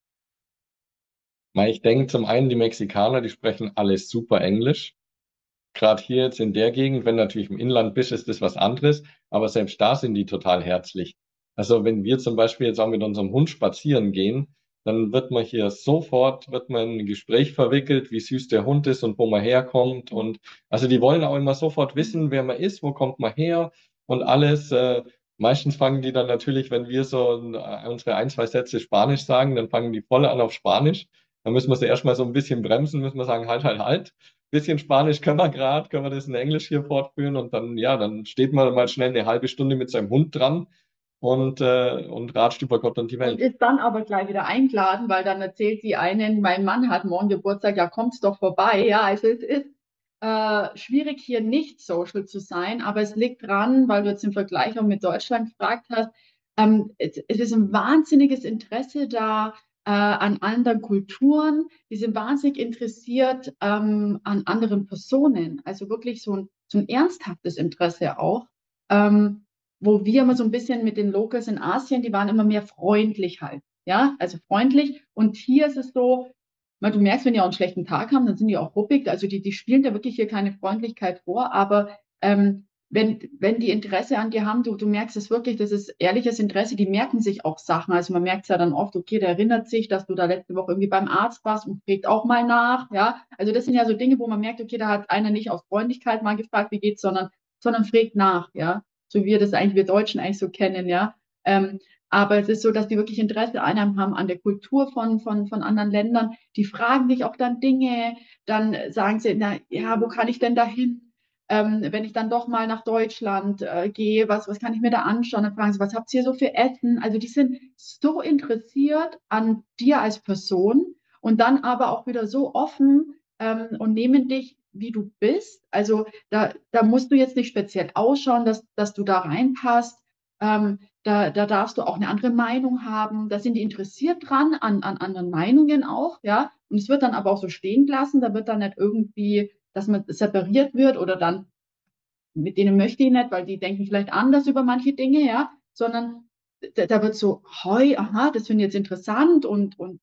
S1: Weil ich denke, zum einen die Mexikaner, die sprechen alles super Englisch. Gerade hier jetzt in der Gegend, wenn du natürlich im Inland bist, ist das was anderes, aber selbst da sind die total herzlich. Also wenn wir zum Beispiel jetzt auch mit unserem Hund spazieren gehen, dann wird man hier sofort, wird man in ein Gespräch verwickelt, wie süß der Hund ist und wo man herkommt. Und also die wollen auch immer sofort wissen, wer man ist, wo kommt man her und alles. Meistens fangen die dann natürlich, wenn wir so unsere ein, zwei Sätze Spanisch sagen, dann fangen die voll an auf Spanisch. Dann müssen wir sie erstmal so ein bisschen bremsen, müssen wir sagen, halt, halt, halt, bisschen Spanisch können wir gerade, können wir das in Englisch hier fortführen und dann, ja, dann steht man mal schnell eine halbe Stunde mit seinem Hund dran und ratscht über Gott und die
S2: Und
S1: Welt.
S2: ist dann aber gleich wieder eingeladen, weil dann erzählt sie einen, mein Mann hat morgen Geburtstag, ja, kommt's doch vorbei. Ja, also es ist schwierig, hier nicht social zu sein, aber es liegt dran, weil du jetzt im Vergleich auch mit Deutschland gefragt hast, es ist ein wahnsinniges Interesse da an anderen Kulturen. Die sind wahnsinnig interessiert an anderen Personen. Also wirklich so ein ernsthaftes Interesse auch. Ähm, Wo wir immer so ein bisschen mit den Locals in Asien, die waren immer mehr freundlich halt. Ja, also freundlich. Und hier ist es so, weil du merkst, wenn die auch einen schlechten Tag haben, dann sind die auch ruppig. Also die spielen da wirklich hier keine Freundlichkeit vor. Aber wenn die Interesse an dir haben, du merkst es wirklich, das ist ehrliches Interesse, die merken sich auch Sachen. Also man merkt es ja dann oft, okay, der erinnert sich, dass du da letzte Woche irgendwie beim Arzt warst und fragt auch mal nach. Ja, also das sind ja so Dinge, wo man merkt, okay, da hat einer nicht aus Freundlichkeit mal gefragt, wie geht's, sondern fragt nach. Ja, so wie wir Deutschen eigentlich so kennen. Ja. Aber es ist so, dass die wirklich Interesse an einem haben, an der Kultur von anderen Ländern. Die fragen dich auch dann Dinge, dann sagen sie, na ja, wo kann ich denn da hin? Wenn ich dann doch mal nach Deutschland gehe, was kann ich mir da anschauen? Dann fragen sie, was habt ihr so für Essen? Also die sind so interessiert an dir als Person und dann aber auch wieder so offen und nehmen dich, wie du bist. Also da musst du jetzt nicht speziell ausschauen, dass du da reinpasst. Da darfst du auch eine andere Meinung haben. Da sind die interessiert dran, an anderen Meinungen auch, ja. Und es wird dann aber auch so stehen gelassen. Da wird dann nicht irgendwie, dass man separiert wird oder dann mit denen möchte ich nicht, weil die denken vielleicht anders über manche Dinge, ja, sondern da wird so, hoi, aha, das finde ich jetzt interessant und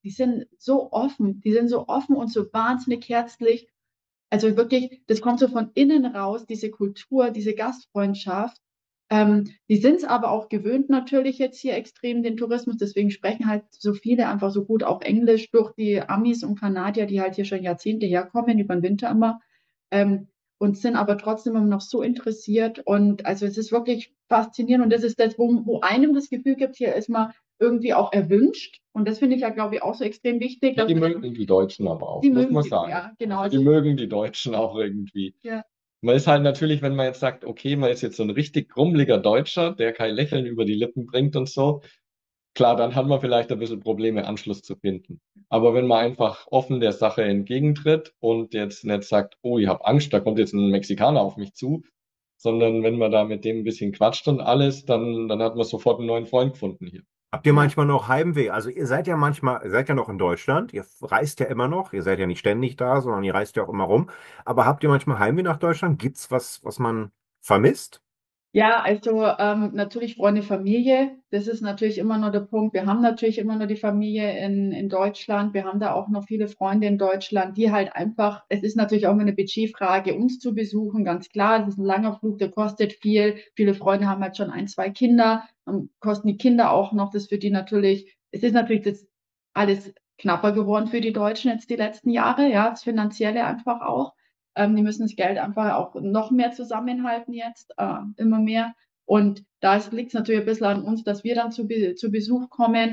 S2: die sind so offen und so wahnsinnig herzlich. Also wirklich, das kommt so von innen raus, diese Kultur, diese Gastfreundschaft. Die sind es aber auch gewöhnt natürlich jetzt hier extrem den Tourismus, deswegen sprechen halt so viele einfach so gut auch Englisch durch die Amis und Kanadier, die halt hier schon Jahrzehnte herkommen, über den Winter immer, ähm, und sind aber trotzdem immer noch so interessiert und also es ist wirklich faszinierend und das ist das, wo einem das Gefühl gibt, hier ist man irgendwie auch erwünscht und das finde ich ja, glaube ich, auch so extrem wichtig,
S1: Ja,
S2: dass
S1: die mögen die Deutschen aber auch,
S2: die
S1: muss
S2: mögen,
S1: man sagen.
S2: ja, genau,
S1: Also die
S2: also,
S1: mögen die Deutschen auch irgendwie.
S2: ja.
S1: Man ist halt natürlich, wenn man jetzt sagt, okay, man ist jetzt so ein richtig grummeliger Deutscher, der kein Lächeln über die Lippen bringt und so, klar, dann hat man vielleicht ein bisschen Probleme, Anschluss zu finden. Aber wenn man einfach offen der Sache entgegentritt und jetzt nicht sagt, oh, ich habe Angst, da kommt jetzt ein Mexikaner auf mich zu, sondern wenn man da mit dem ein bisschen quatscht und alles, dann hat man sofort einen neuen Freund gefunden hier.
S3: Habt ihr manchmal noch Heimweh? Also ihr seid ja noch in Deutschland, ihr reist ja immer noch, ihr seid ja nicht ständig da, sondern ihr reist ja auch immer rum. Aber habt ihr manchmal Heimweh nach Deutschland? Gibt's was, was man vermisst?
S2: Ja, also natürlich Freunde, Familie, das ist natürlich immer nur der Punkt. Wir haben natürlich immer nur die Familie in Deutschland. Wir haben da auch noch viele Freunde in Deutschland, die halt einfach, es ist natürlich auch immer eine Budgetfrage, uns zu besuchen, ganz klar. Es ist ein langer Flug, der kostet viel. Viele Freunde haben halt schon ein, zwei Kinder, dann kosten die Kinder auch noch. Das für die natürlich, es ist natürlich das alles knapper geworden für die Deutschen jetzt die letzten Jahre, ja, das Finanzielle einfach auch. Die müssen das Geld einfach auch noch mehr zusammenhalten jetzt, immer mehr. Und da liegt es natürlich ein bisschen an uns, dass wir dann zu Besuch kommen.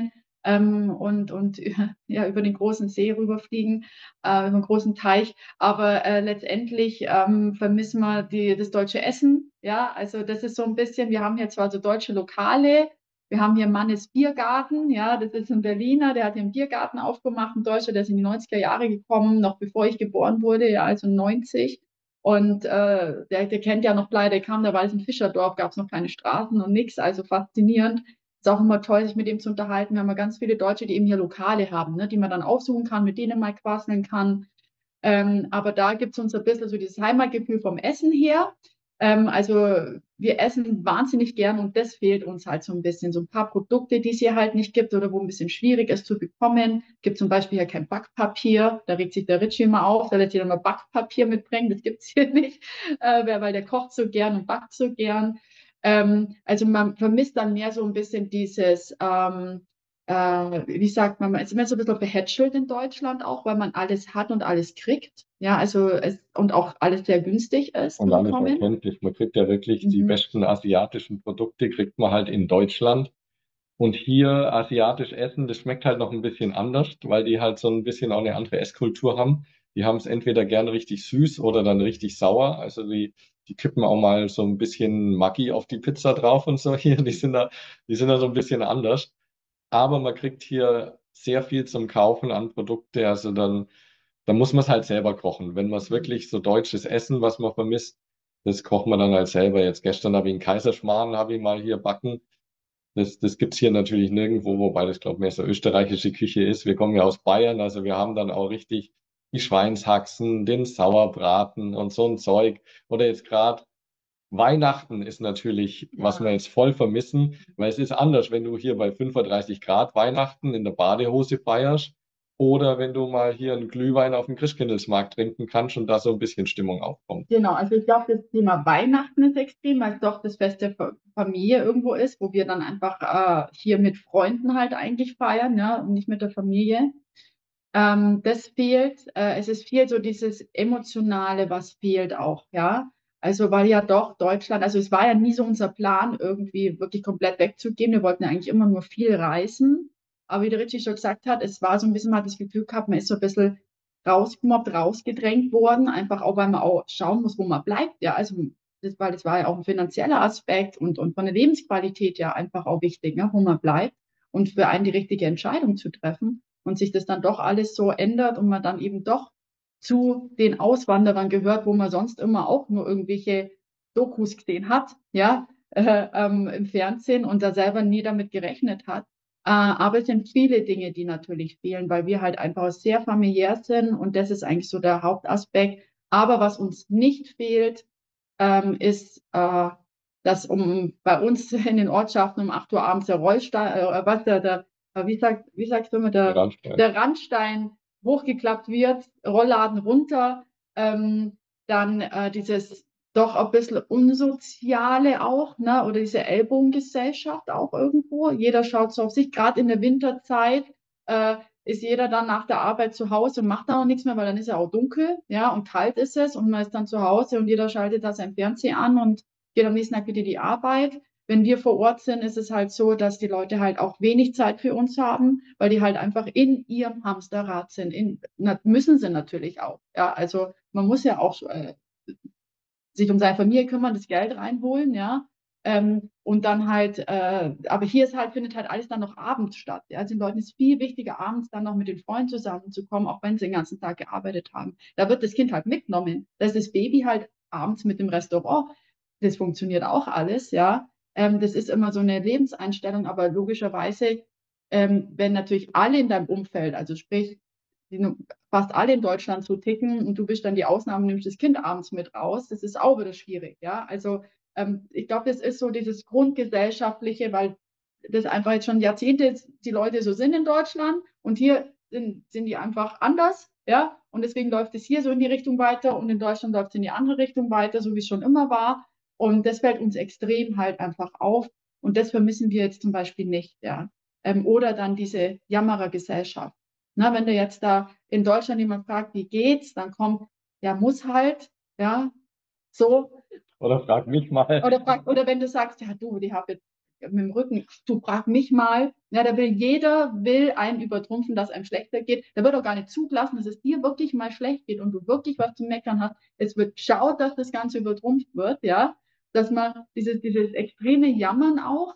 S2: und ja, über den großen See rüberfliegen, über den großen Teich. Aber letztendlich vermissen wir das deutsche Essen. Ja, also das ist so ein bisschen, wir haben hier zwar so deutsche Lokale, wir haben hier Mannes Biergarten, ja, das ist ein Berliner, der hat hier einen Biergarten aufgemacht, ein Deutscher, der ist in die 90er Jahre gekommen, noch bevor ich geboren wurde, ja, also 90. Und der kennt ja noch leider, der kam, da war es ein Fischerdorf, gab es noch keine Straßen und nichts, also faszinierend. Ist auch immer toll, sich mit ihm zu unterhalten. Wir haben ja ganz viele Deutsche, die eben hier Lokale haben, ne, die man dann aufsuchen kann, mit denen mal quasseln kann. Aber da gibt es uns ein bisschen so dieses Heimatgefühl vom Essen her. Also wir essen wahnsinnig gern und das fehlt uns halt so ein bisschen. So ein paar Produkte, die es hier halt nicht gibt oder wo ein bisschen schwierig ist zu bekommen. Gibt zum Beispiel hier kein Backpapier. Da regt sich der Ritchie immer auf, da lässt sich dann mal Backpapier mitbringen. Das gibt's hier nicht, weil der kocht so gern und backt so gern. Also man vermisst dann mehr so ein bisschen dieses wie sagt man ist immer so ein bisschen behätschelt in Deutschland auch, weil man alles hat und alles kriegt. Ja, also und auch alles sehr günstig ist
S1: Und
S2: zu
S1: alles
S2: bekommen.
S1: erkenntlich. Man kriegt ja wirklich die besten asiatischen Produkte, kriegt man halt in Deutschland. Und hier asiatisch essen, das schmeckt halt noch ein bisschen anders, weil die halt so ein bisschen auch eine andere Esskultur haben. Die haben es entweder gern richtig süß oder dann richtig sauer. Also die kippen auch mal so ein bisschen Maggi auf die Pizza drauf und so hier. Die sind da so ein bisschen anders. Aber man kriegt hier sehr viel zum Kaufen an Produkte. Also dann muss man es halt selber kochen. Wenn man es wirklich so deutsches Essen, was man vermisst, das kocht man dann halt selber. Jetzt gestern habe ich einen Kaiserschmarrn, habe ich mal hier backen. Das gibt's hier natürlich nirgendwo, wobei das, glaube ich, mehr so österreichische Küche ist. Wir kommen ja aus Bayern, also wir haben dann auch richtig die Schweinshaxen, den Sauerbraten und so ein Zeug. Oder jetzt gerade Weihnachten ist natürlich, was wir
S2: Ja.
S1: jetzt voll vermissen, weil es ist anders, wenn du hier bei 35 Grad Weihnachten in der Badehose feierst oder wenn du mal hier einen Glühwein auf dem Christkindlesmarkt trinken kannst und da so ein bisschen Stimmung aufkommt.
S2: Genau, also ich glaube, das Thema Weihnachten ist extrem, weil es doch das Fest der Familie irgendwo ist, wo wir dann einfach hier mit Freunden halt eigentlich feiern, ja, und nicht mit der Familie. Das fehlt. Es ist viel so dieses Emotionale, was fehlt auch, ja. Also, weil ja doch Deutschland, also es war ja nie so unser Plan, irgendwie wirklich komplett wegzugehen. Wir wollten ja eigentlich immer nur viel reisen. Aber wie der Ritchie schon gesagt hat, es war so ein bisschen, man hat das Gefühl gehabt, man ist so ein bisschen rausgemobbt, rausgedrängt worden, einfach auch, weil man auch schauen muss, wo man bleibt, ja. Also, weil das war ja auch ein finanzieller Aspekt und von der Lebensqualität ja einfach auch wichtig, ne, wo man bleibt und für einen die richtige Entscheidung zu treffen und sich das dann doch alles so ändert und man dann eben doch zu den Auswanderern gehört, wo man sonst immer auch nur irgendwelche Dokus gesehen hat, ja, im Fernsehen und da selber nie damit gerechnet hat. Aber es sind viele Dinge, die natürlich fehlen, weil wir halt einfach sehr familiär sind und das ist eigentlich so der Hauptaspekt. Aber was uns nicht fehlt, ist, dass bei uns in den Ortschaften um 8 Uhr abends der Rollstein, wie sagst du immer,
S1: Randstein.
S2: der Randstein hochgeklappt wird, Rollladen runter, dann dieses doch ein bisschen Unsoziale auch, ne? Oder diese Ellbogengesellschaft auch irgendwo. Jeder schaut so auf sich, gerade in der Winterzeit ist jeder dann nach der Arbeit zu Hause und macht dann auch nichts mehr, weil dann ist ja auch dunkel, ja, und kalt ist es und man ist dann zu Hause und jeder schaltet da sein Fernseher an und geht am nächsten Tag wieder die Arbeit. Wenn wir vor Ort sind, ist es halt so, dass die Leute halt auch wenig Zeit für uns haben, weil die halt einfach in ihrem Hamsterrad sind. Müssen sie natürlich auch. Ja, also man muss ja auch sich um seine Familie kümmern, das Geld reinholen, ja. Und dann halt, aber hier ist halt, findet halt alles dann noch abends statt. Ja? Also den Leuten ist viel wichtiger, abends dann noch mit den Freunden zusammenzukommen, auch wenn sie den ganzen Tag gearbeitet haben. Da wird das Kind halt mitgenommen. Da ist das Baby halt abends mit dem Restaurant. Das funktioniert auch alles, ja. Das ist immer so eine Lebenseinstellung, aber logischerweise, wenn natürlich alle in deinem Umfeld, also sprich, fast alle in Deutschland so ticken und du bist dann die Ausnahme, nimmst das Kind abends mit raus, das ist auch wieder schwierig, ja. Also ich glaube, das ist so dieses Grundgesellschaftliche, weil das einfach jetzt schon Jahrzehnte die Leute so sind in Deutschland und hier sind die einfach anders, ja. Und deswegen läuft es hier so in die Richtung weiter und in Deutschland läuft es in die andere Richtung weiter, so wie es schon immer war. Und das fällt uns extrem halt einfach auf. Und das vermissen wir jetzt zum Beispiel nicht, ja. Oder dann diese Jammerergesellschaft. Na, wenn du jetzt da in Deutschland jemand fragt, wie geht's, dann kommt, ja, muss halt, ja, so.
S1: Oder frag mich mal.
S2: Oder wenn du sagst, ja, du, die habe jetzt mit dem Rücken, du frag mich mal, ja, jeder will einen übertrumpfen, dass einem schlechter geht. Da wird auch gar nicht zugelassen, dass es dir wirklich mal schlecht geht und du wirklich was zu meckern hast. Es wird geschaut, dass das Ganze übertrumpft wird, ja, dass man dieses extreme Jammern auch,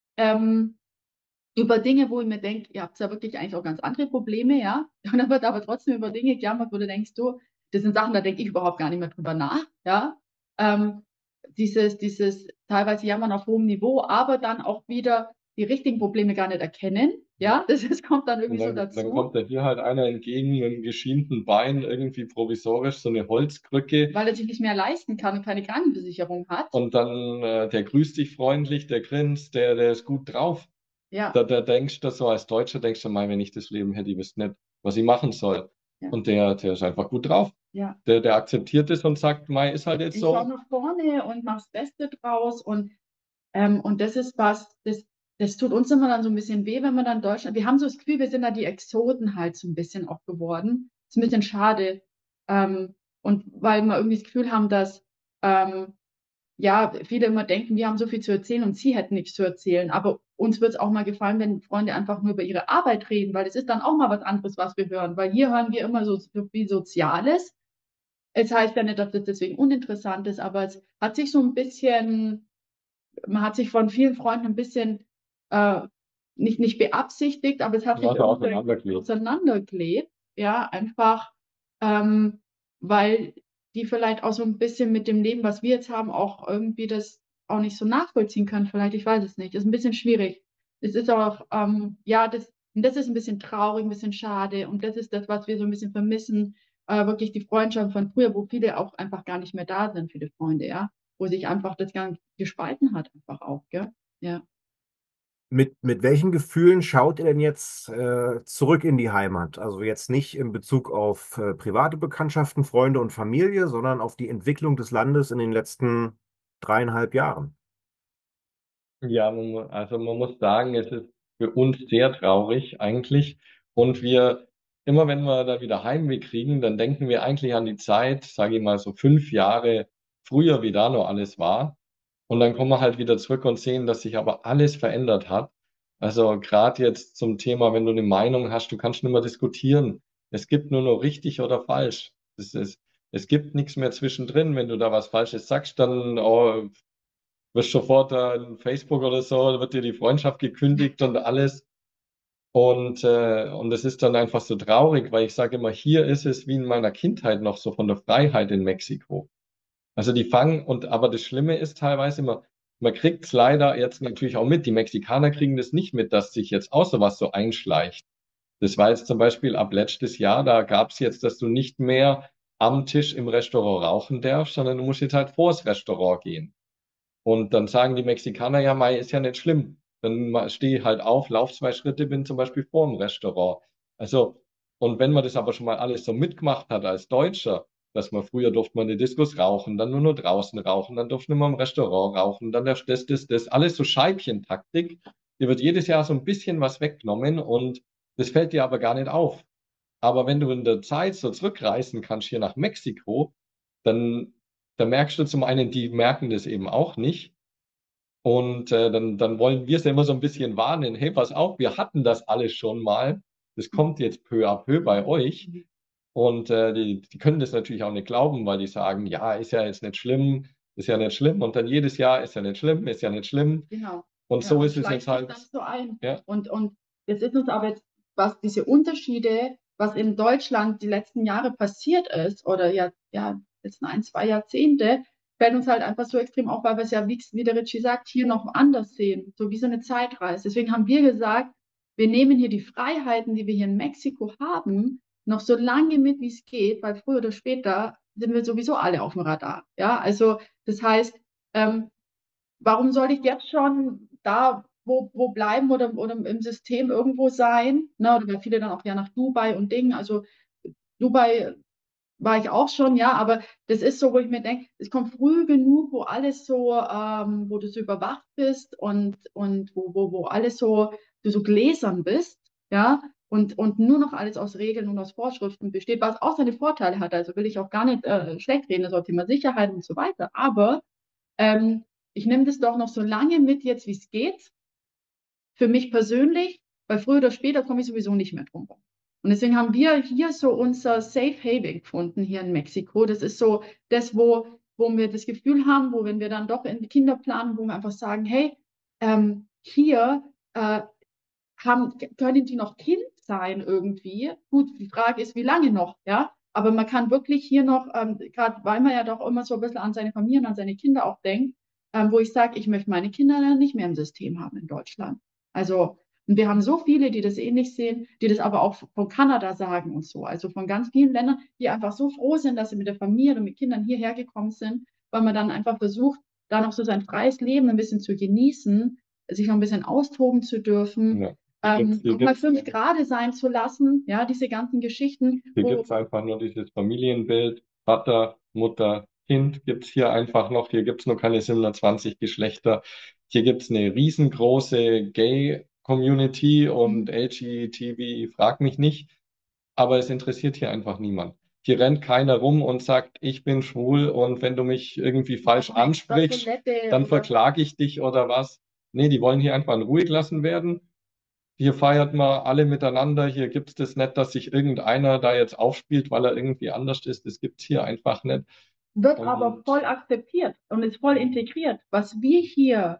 S2: über Dinge, wo ich mir denke, ihr habt ja wirklich eigentlich auch ganz andere Probleme, ja. Und dann wird aber trotzdem über Dinge gejammert, wo du denkst, du, das sind Sachen, da denke ich überhaupt gar nicht mehr drüber nach, ja. Ähm, dieses teilweise Jammern auf hohem Niveau, aber dann auch wieder die richtigen Probleme gar nicht erkennen, ja. Das kommt dann
S1: Und
S2: irgendwie so
S1: dann
S2: dazu,
S1: kommt da hier halt einer entgegen mit einem geschienten Bein, irgendwie provisorisch, so eine Holzkrücke.
S2: weil er sich nicht mehr leisten kann und keine Krankenversicherung hat.
S1: Und dann, der grüßt dich freundlich, der grinst, der ist gut drauf.
S2: Ja,
S1: Da denkst du so als Deutscher, denkst du, mein, wenn ich das Leben hätte, ich wüsste nicht, was ich machen soll.
S2: ja,
S1: Und der ist einfach gut drauf.
S2: ja.
S1: Der akzeptiert es und sagt, Mai ist halt jetzt
S2: Ich schaue
S1: so.
S2: nach vorne und mach's Beste draus und das ist was, das tut uns immer dann so ein bisschen weh, wenn wir dann Deutschland, wir haben so das Gefühl, wir sind da die Exoten halt so ein bisschen auch geworden. Ist ein bisschen schade. Und weil wir irgendwie das Gefühl haben, dass ja, viele immer denken, wir haben so viel zu erzählen und sie hätten nichts zu erzählen. Aber uns wird es auch mal gefallen, wenn Freunde einfach nur über ihre Arbeit reden, weil es ist dann auch mal was anderes, was wir hören. Weil hier hören wir immer so viel Soziales. Es heißt ja nicht, dass das deswegen uninteressant ist, aber es hat sich so ein bisschen, man hat sich von vielen Freunden ein bisschen äh, nicht beabsichtigt, aber es hat sich
S1: Also
S2: irgendwie auseinandergelebt. Ja, einfach, weil die vielleicht auch so ein bisschen mit dem Leben, was wir jetzt haben, auch irgendwie das auch nicht so nachvollziehen können. Vielleicht, ich weiß es nicht. Das ist ein bisschen schwierig. Es ist auch, ja, das ist ein bisschen traurig, ein bisschen schade. Und das ist das, was wir so ein bisschen vermissen. Wirklich die Freundschaft von früher, wo viele auch einfach gar nicht mehr da sind, viele Freunde, ja, wo sich einfach das gar nicht gespalten hat, einfach auch, gell? Ja.
S3: Mit welchen Gefühlen schaut ihr denn jetzt zurück in die Heimat? Also jetzt nicht in Bezug auf private Bekanntschaften, Freunde und Familie, sondern auf die Entwicklung des Landes in den letzten 3,5 Jahren.
S1: Ja, also man muss sagen, es ist für uns sehr traurig eigentlich. Und immer wenn wir da wieder Heimweh kriegen, dann denken wir eigentlich an die Zeit, sage ich mal so 5 Jahre früher, wie da noch alles war. Und dann kommen wir halt wieder zurück und sehen, dass sich aber alles verändert hat. Also gerade jetzt zum Thema, wenn du eine Meinung hast, du kannst nicht mehr diskutieren. Es gibt nur noch richtig oder falsch. Es gibt nichts mehr zwischendrin. Wenn du da was Falsches sagst, dann wirst sofort in Facebook oder so, da wird dir die Freundschaft gekündigt und alles. Und es ist dann einfach so traurig, weil ich sage immer, hier ist es wie in meiner Kindheit noch so von der Freiheit in Mexiko. Also die fangen, aber das Schlimme ist teilweise immer, man kriegt es leider jetzt natürlich auch mit, die Mexikaner kriegen das nicht mit, dass sich jetzt auch sowas so einschleicht. Das war jetzt zum Beispiel ab letztes Jahr, da gab es jetzt, dass du nicht mehr am Tisch im Restaurant rauchen darfst, sondern du musst jetzt halt vors Restaurant gehen. Und dann sagen die Mexikaner, ja, Mai ist ja nicht schlimm. Dann stehe ich halt auf, lauf 2 Schritte, bin zum Beispiel vor dem Restaurant. Also, und wenn man das aber schon mal alles so mitgemacht hat als Deutscher, dass man früher durfte man in die Diskos rauchen, dann nur noch draußen rauchen, dann durfte man im Restaurant rauchen, dann das, alles so Scheibchentaktik. Dir wird jedes Jahr so ein bisschen was weggenommen und das fällt dir aber gar nicht auf. Aber wenn du in der Zeit so zurückreisen kannst hier nach Mexiko, dann, dann merkst du zum einen, die merken das eben auch nicht. Und dann wollen wir es ja immer so ein bisschen warnen. Hey, pass auf, wir hatten das alles schon mal. Das kommt jetzt peu à peu bei euch. Und die können das natürlich auch nicht glauben, weil die sagen, ja, ist ja jetzt nicht schlimm, ist ja nicht schlimm. Und dann jedes Jahr ist ja nicht schlimm, ist ja nicht schlimm.
S2: Genau.
S1: Und
S2: Ja,
S1: so
S2: und
S1: ist es jetzt
S2: schleicht sich
S1: halt.
S2: dann so ein.
S1: Ja.
S2: Und jetzt ist uns aber jetzt, was diese Unterschiede, was in Deutschland die letzten Jahre passiert ist, oder ja, letzten 1, 2 Jahrzehnte, fällt uns halt einfach so extrem auf, weil wir es ja, wie der Ritchie sagt, hier noch anders sehen, so wie so eine Zeitreise. Deswegen haben wir gesagt, wir nehmen hier die Freiheiten, die wir hier in Mexiko haben, noch so lange mit, wie es geht, weil früher oder später sind wir sowieso alle auf dem Radar. Ja, also das heißt, warum soll ich jetzt schon da wo bleiben oder im System irgendwo sein? Ne? Oder weil viele dann auch ja nach Dubai und Dingen. Also Dubai war ich auch schon, ja, aber das ist so, wo ich mir denke, es kommt früh genug, wo alles so, wo du so überwacht bist und wo alles so, du so gläsern bist, ja, und nur noch alles aus Regeln und aus Vorschriften besteht, was auch seine Vorteile hat. Also will ich auch gar nicht schlecht reden, das ist auch Thema Sicherheit und so weiter. Aber ich nehme das doch noch so lange mit jetzt, wie es geht. für mich persönlich, weil früher oder später komme ich sowieso nicht mehr drum rum. Und deswegen haben wir hier so unser Safe Haven gefunden hier in Mexiko. Das ist so das, wo wir das Gefühl haben, wo wenn wir dann doch in die Kinder planen, wo wir einfach sagen, hey, hier können die noch Kind sein irgendwie? Gut, die Frage ist, wie lange noch, ja? Aber man kann wirklich hier noch, gerade weil man ja doch immer so ein bisschen an seine Familie und an seine Kinder auch denkt, wo ich sage, ich möchte meine Kinder dann nicht mehr im System haben in Deutschland. Also, und wir haben so viele, die das ähnlich sehen, die das aber auch von Kanada sagen und so. Also von ganz vielen Ländern, die einfach so froh sind, dass sie mit der Familie und mit Kindern hierher gekommen sind, weil man dann einfach versucht, da noch so sein freies Leben ein bisschen zu genießen, sich noch ein bisschen austoben zu dürfen,
S1: Ja. Hier
S2: auch mal
S1: gibt's,
S2: 5 Grade sein zu lassen, ja, diese ganzen Geschichten,
S1: hier
S2: wo
S1: gibt's einfach nur dieses Familienbild, Vater, Mutter, Kind gibt's hier einfach noch. Hier gibt's nur keine 27 Geschlechter. Hier gibt's eine riesengroße Gay-Community und LGTB, frag mich nicht. Aber es interessiert hier einfach niemand. Hier rennt keiner rum und sagt, ich bin schwul und wenn du mich irgendwie falsch
S2: auf einer extra
S1: ansprichst,
S2: Toilette
S1: dann
S2: oder
S1: verklage ich dich oder was. Nee, die wollen hier einfach in Ruhe gelassen werden. Hier feiert man alle miteinander. Hier gibt es das nicht, dass sich irgendeiner da jetzt aufspielt, weil er irgendwie anders ist. Das gibt es hier einfach nicht.
S2: wird aber
S1: Und
S2: voll akzeptiert und ist voll integriert. Was wir hier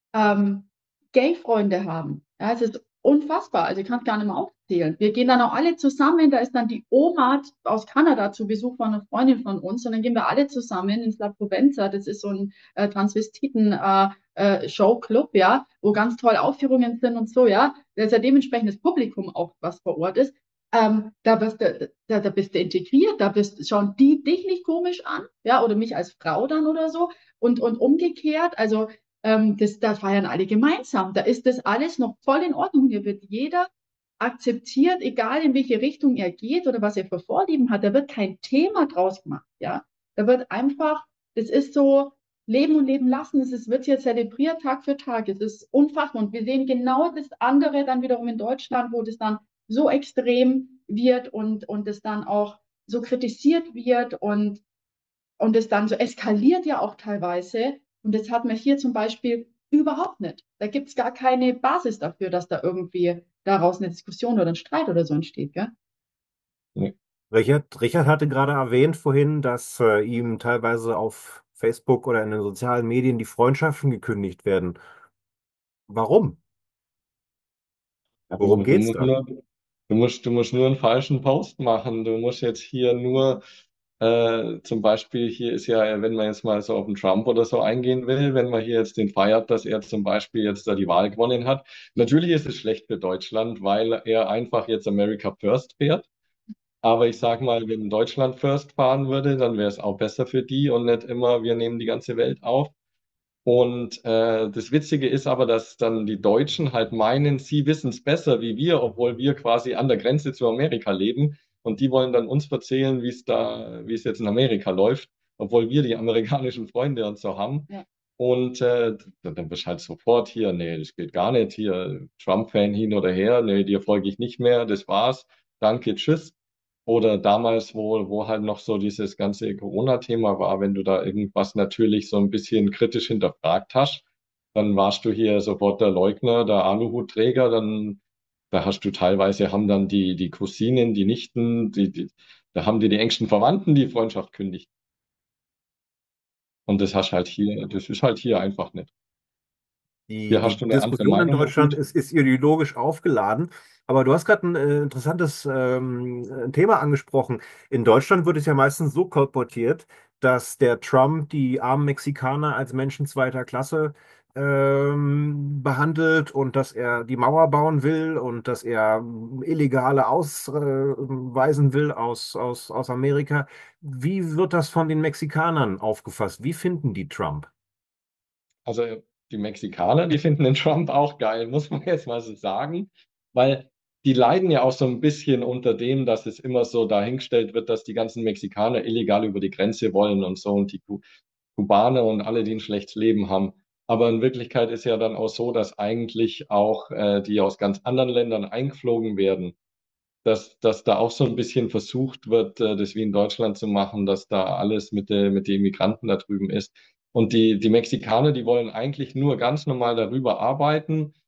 S2: Gay-Freunde haben, ja, es ist unfassbar. Also ich kann es gar nicht mehr aufzählen. Wir gehen dann auch alle zusammen. Da ist dann die Oma aus Kanada zu Besuch von einer Freundin von uns und dann gehen wir alle zusammen ins La Provenza. Das ist so ein Transvestiten-Showclub, ja, wo ganz toll Aufführungen sind und so, ja. Da ist ja dementsprechendes Publikum auch, was vor Ort ist. Da bist du integriert, schauen die dich nicht komisch an, ja, oder mich als Frau dann oder so. Und umgekehrt, also da feiern alle gemeinsam. Da ist das alles noch voll in Ordnung. Hier wird jeder akzeptiert, egal in welche Richtung er geht oder was er für Vorlieben hat. Da wird kein Thema draus gemacht, ja. Da wird einfach, das ist so Leben und Leben lassen. Wird hier zelebriert Tag für Tag. Es ist unfassbar. Und wir sehen genau das andere dann wiederum in Deutschland, wo das dann so extrem wird und es dann auch so kritisiert wird und es dann so eskaliert ja auch teilweise. Und das hat man hier zum Beispiel überhaupt nicht. Da gibt es gar keine Basis dafür, dass da irgendwie daraus eine Diskussion oder ein Streit oder so entsteht, gell?
S1: nee,
S3: Richard hatte gerade erwähnt vorhin, dass ihm teilweise auf Facebook oder in den sozialen Medien die Freundschaften gekündigt werden. Warum?
S1: aber
S3: Worum
S1: du
S3: geht's
S1: musst
S3: da?
S1: nur, du musst nur einen falschen Post machen. Du musst jetzt hier nur, zum Beispiel, hier ist ja, wenn man jetzt mal so auf den Trump oder so eingehen will, wenn man hier jetzt den feiert, dass er zum Beispiel jetzt da die Wahl gewonnen hat. Natürlich ist es schlecht für Deutschland, weil er einfach jetzt America First fährt. Aber ich sag mal, wenn Deutschland First fahren würde, dann wäre es auch besser für die und nicht immer, wir nehmen die ganze Welt auf. Und das Witzige ist aber, dass dann die Deutschen halt meinen, sie wissen es besser wie wir, obwohl wir quasi an der Grenze zu Amerika leben. Und die wollen dann uns erzählen, wie es jetzt in Amerika läuft, obwohl wir die amerikanischen Freunde und so haben.
S2: Ja.
S1: Und dann bist du halt sofort hier, nee, das geht gar nicht, hier Trump-Fan hin oder her, nee, dir folge ich nicht mehr, das war's, danke, tschüss. Oder damals, wo halt noch so dieses ganze Corona-Thema war, wenn du da irgendwas natürlich so ein bisschen kritisch hinterfragt hast, dann warst du hier sofort der Leugner, der Aluhutträger, dann, da hast du teilweise, haben dann die Cousinen, die Nichten, da haben die engsten Verwandten die Freundschaft kündigt. Und das hast halt hier, das ist halt hier einfach nicht.
S3: Die,
S1: Hier hast du
S3: die
S1: eine andere
S3: Diskussion in
S1: Meinung und
S3: Deutschland
S1: gut.
S3: ist ideologisch aufgeladen, aber du hast gerade ein interessantes Thema angesprochen. In Deutschland wird es ja meistens so kolportiert, dass der Trump die armen Mexikaner als Menschen zweiter Klasse behandelt und dass er die Mauer bauen will und dass er Illegale ausweisen will aus Amerika. Wie wird das von den Mexikanern aufgefasst? Wie finden die Trump?
S1: Also die Mexikaner, die finden den Trump auch geil, muss man jetzt mal so sagen, weil die leiden ja auch so ein bisschen unter dem, dass es immer so dahingestellt wird, dass die ganzen Mexikaner illegal über die Grenze wollen und so und die Kubaner und alle, die ein schlechtes Leben haben. Aber in Wirklichkeit ist ja dann auch so, dass eigentlich auch die aus ganz anderen Ländern eingeflogen werden, dass da auch so ein bisschen versucht wird, das wie in Deutschland zu machen, dass da alles mit den Immigranten da drüben ist. Und die Mexikaner, die wollen eigentlich nur ganz normal darüber arbeiten,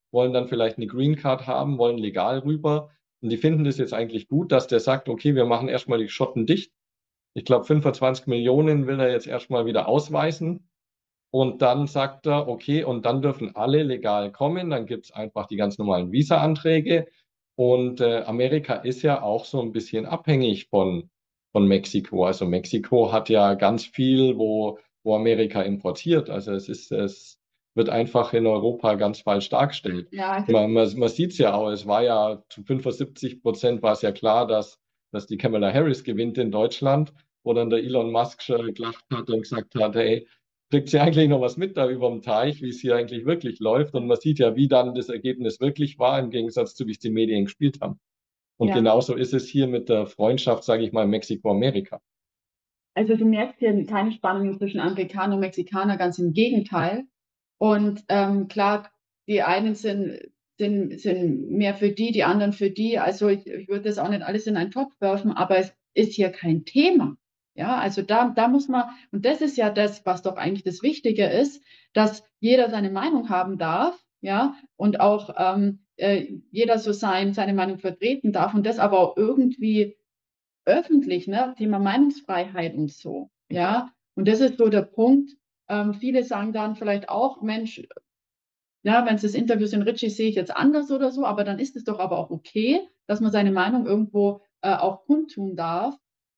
S1: wollen dann vielleicht eine Green Card haben, wollen legal rüber. Und die finden das jetzt eigentlich gut, dass der sagt, okay, wir machen erstmal die Schotten dicht. Ich glaube, 25 Millionen will er jetzt erstmal wieder ausweisen. Und dann sagt er, okay, und dann dürfen alle legal kommen. Dann gibt es einfach die ganz normalen Visa-Anträge. Und Amerika ist ja auch so ein bisschen abhängig von Mexiko. Also Mexiko hat ja ganz viel, wo Amerika importiert. Also es wird einfach in Europa ganz falsch dargestellt.
S2: Ja, also,
S1: Man sieht es ja auch, es war ja zu 75% war es ja klar, dass die Kamala Harris gewinnt in Deutschland, wo dann der Elon Musk schon gelacht hat und gesagt hat, hey, kriegt sie eigentlich noch was mit da über dem Teich, wie es hier eigentlich wirklich läuft. Und man sieht ja, wie dann das Ergebnis wirklich war, im Gegensatz zu, wie es die Medien gespielt haben. Und
S2: ja.
S1: genauso ist es hier mit der Freundschaft, sage ich mal, Mexiko-Amerika.
S2: Also du merkst hier keine Spannung zwischen Amerikaner und Mexikaner, ganz im Gegenteil. Und klar, die einen sind mehr für die anderen für die. Also ich würde das auch nicht alles in einen Topf werfen, aber es ist hier kein Thema. Ja, also da muss man, und das ist ja das, was doch eigentlich das Wichtige ist, dass jeder seine Meinung haben darf, ja, und auch jeder so seine Meinung vertreten darf und das aber auch irgendwie öffentlich, ne? Thema Meinungsfreiheit und so, ja. Und das ist so der Punkt. Viele sagen dann vielleicht auch, Mensch, ja, wenn es das Interview in Ritchie sehe ich jetzt anders oder so, aber dann ist es doch aber auch okay, dass man seine Meinung irgendwo auch kundtun darf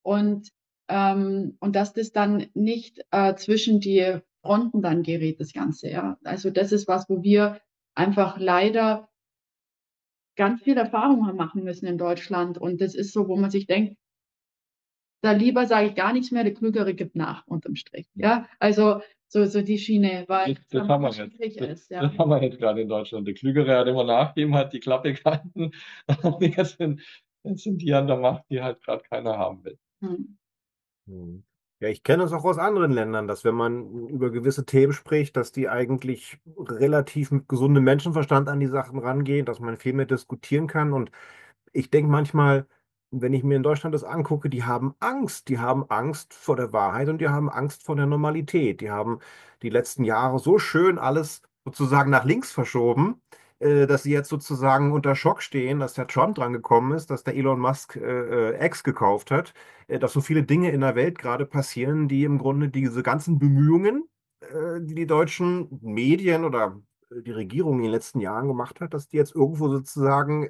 S2: und dass das dann nicht zwischen die Fronten dann gerät, das Ganze, ja. Also das ist was, wo wir einfach leider ganz viel Erfahrung haben machen müssen in Deutschland. Und das ist so, wo man sich denkt, da lieber sage ich gar nichts mehr, der Klügere gibt nach, unterm Strich. Ja, also so die Schiene, weil es
S1: Das
S2: dann
S1: haben wir
S2: auch
S1: jetzt.
S2: schwierig
S1: Das,
S2: ist,
S1: das
S2: ja.
S1: haben wir jetzt gerade in Deutschland. Der Klügere hat immer nachgegeben, hat die Klappe gehalten. Und jetzt sind die an der Macht, die halt gerade keiner haben will.
S2: Hm.
S3: Hm. Ja, ich kenne es auch aus anderen Ländern, dass wenn man über gewisse Themen spricht, dass die eigentlich relativ mit gesundem Menschenverstand an die Sachen rangehen, dass man viel mehr diskutieren kann. Und ich denke manchmal, wenn ich mir in Deutschland das angucke, die haben Angst. Die haben Angst vor der Wahrheit und die haben Angst vor der Normalität. Die haben die letzten Jahre so schön alles sozusagen nach links verschoben, dass sie jetzt sozusagen unter Schock stehen, dass der Trump dran gekommen ist, dass der Elon Musk X gekauft hat, dass so viele Dinge in der Welt gerade passieren, die im Grunde diese ganzen Bemühungen, die die deutschen Medien oder die Regierung in den letzten Jahren gemacht hat, dass die jetzt irgendwo sozusagen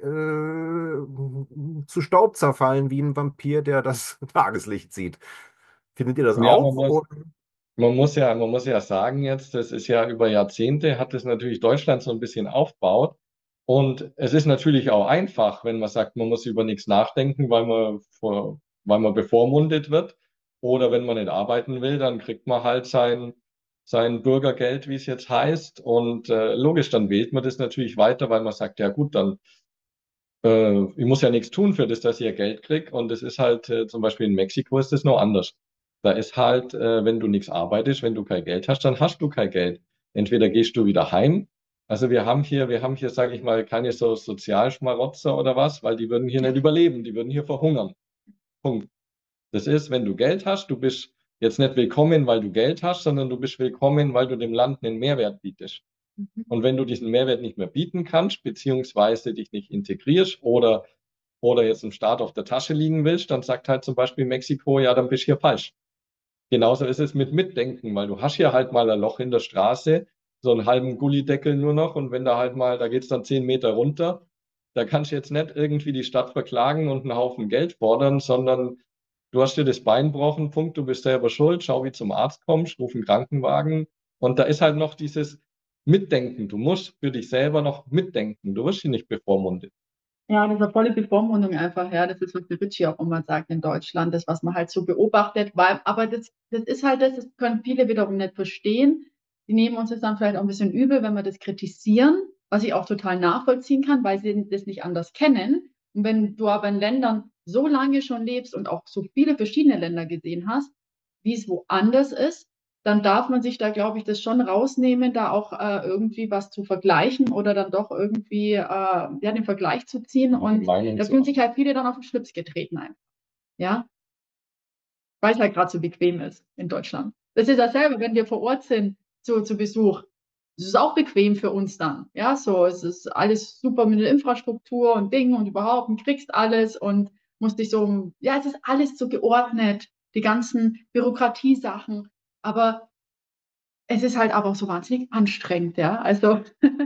S3: zu Staub zerfallen wie ein Vampir, der das Tageslicht sieht. Findet ihr das
S1: Ja,
S3: auch? Oder?
S1: man muss ja sagen jetzt, das ist ja über Jahrzehnte, hat es natürlich Deutschland so ein bisschen aufgebaut. Und es ist natürlich auch einfach, wenn man sagt, man muss über nichts nachdenken, weil man bevormundet wird. Oder wenn man nicht arbeiten will, dann kriegt man halt sein Bürgergeld, wie es jetzt heißt. Und logisch, dann wählt man das natürlich weiter, weil man sagt, ja gut, dann ich muss ja nichts tun für das, dass ich ja Geld krieg. Und es ist halt, zum Beispiel in Mexiko ist das noch anders. Da ist halt, wenn du nichts arbeitest, wenn du kein Geld hast, dann hast du kein Geld. Entweder gehst du wieder heim. Also wir haben hier, sage ich mal, keine so Sozialschmarotzer oder was, weil die würden hier nicht überleben, die würden hier verhungern. Punkt. Das ist, wenn du Geld hast, du bist jetzt nicht willkommen, weil du Geld hast, sondern du bist willkommen, weil du dem Land einen Mehrwert bietest.
S2: Mhm.
S1: Und wenn du diesen Mehrwert nicht mehr bieten kannst, beziehungsweise dich nicht integrierst oder jetzt im Staat auf der Tasche liegen willst, dann sagt halt zum Beispiel Mexiko, ja, dann bist du hier falsch. Genauso ist es mit Mitdenken, weil du hast hier halt mal ein Loch in der Straße, so einen halben Gullideckel nur noch und wenn da halt mal, da geht's dann 10 Meter runter, da kannst du jetzt nicht irgendwie die Stadt verklagen und einen Haufen Geld fordern, sondern du hast dir das Bein gebrochen, Punkt, du bist selber schuld, schau, wie zum Arzt kommst, ruf einen Krankenwagen und da ist halt noch dieses Mitdenken. Du musst für dich selber noch mitdenken, du wirst hier nicht bevormundet.
S2: Ja, das ist eine volle Bevormundung einfach, ja. Das ist, was der Ritchie auch immer sagt in Deutschland, das, was man halt so beobachtet, aber das ist halt das können viele wiederum nicht verstehen. Die nehmen uns das dann vielleicht auch ein bisschen übel, wenn wir das kritisieren, was ich auch total nachvollziehen kann, weil sie das nicht anders kennen. Und wenn du aber in Ländern so lange schon lebst und auch so viele verschiedene Länder gesehen hast, wie es woanders ist, dann darf man sich da, glaube ich, das schon rausnehmen, da auch irgendwie was zu vergleichen oder dann doch irgendwie ja, den Vergleich zu ziehen. Und
S1: Meinung
S2: da
S1: zu
S2: fühlen
S1: haben.
S2: sich halt viele dann auf den Schlips getreten einfach. Ja, weil es halt gerade so bequem ist in Deutschland. Das ist dasselbe, wenn wir vor Ort sind zu Besuch. Es ist auch bequem für uns dann. Ja, so, es ist alles super mit der Infrastruktur und Ding und überhaupt und kriegst alles und musst dich so, ja, es ist alles so geordnet, die ganzen Bürokratiesachen. Aber es ist halt aber auch so wahnsinnig anstrengend, ja. Also,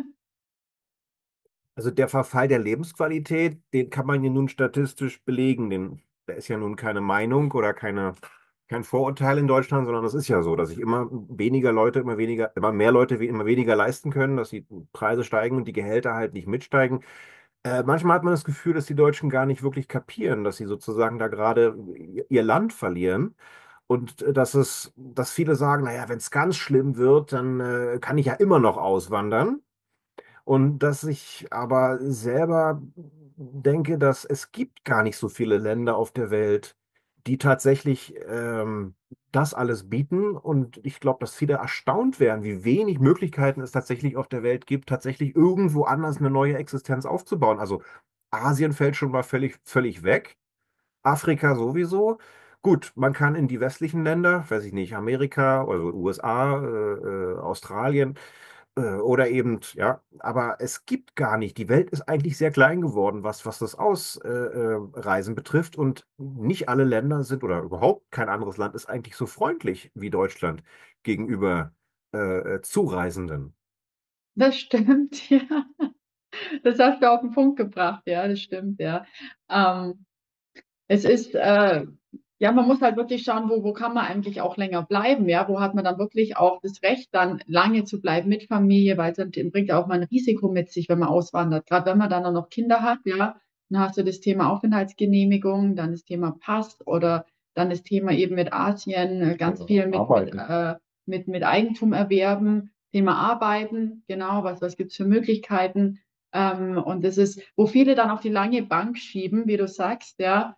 S3: Also der Verfall der Lebensqualität, den kann man ja nun statistisch belegen. Da ist ja nun keine Meinung oder kein Vorurteil in Deutschland, sondern das ist ja so, dass sich immer weniger Leute, immer mehr Leute immer weniger leisten können, dass die Preise steigen und die Gehälter halt nicht mitsteigen. Manchmal hat man das Gefühl, dass die Deutschen gar nicht wirklich kapieren, dass sie sozusagen da gerade ihr Land verlieren. Und dass viele sagen, naja, wenn es ganz schlimm wird, dann kann ich ja immer noch auswandern. Und dass ich aber selber denke, dass es gibt gar nicht so viele Länder auf der Welt, die tatsächlich das alles bieten. Und ich glaube, dass viele erstaunt wären, wie wenig Möglichkeiten es tatsächlich auf der Welt gibt, tatsächlich irgendwo anders eine neue Existenz aufzubauen. Also Asien fällt schon mal völlig weg. Afrika sowieso. Gut, man kann in die westlichen Länder, weiß ich nicht, Amerika, also USA, Australien, oder eben, ja, aber es gibt gar nicht. Die Welt ist eigentlich sehr klein geworden, was das Ausreisen betrifft. Und nicht alle Länder sind, oder überhaupt kein anderes Land ist eigentlich so freundlich wie Deutschland gegenüber Zureisenden.
S2: das stimmt, ja. Das hast du auf den Punkt gebracht, ja, das stimmt, ja. Ähm, Es ist, ja, man muss halt wirklich schauen, wo kann man eigentlich auch länger bleiben, ja, wo hat man dann wirklich auch das Recht, dann lange zu bleiben mit Familie, weil es dann bringt ja auch mal ein Risiko mit sich, wenn man auswandert. Gerade wenn man dann auch noch Kinder hat, ja, dann hast du das Thema Aufenthaltsgenehmigung, dann das Thema Pass oder dann das Thema eben mit Asien, ganz
S1: Also
S2: viel
S1: arbeiten.
S2: mit Eigentum erwerben, Thema Arbeiten, genau, was gibt's für Möglichkeiten? Und das ist, wo viele dann auf die lange Bank schieben, wie du sagst, ja,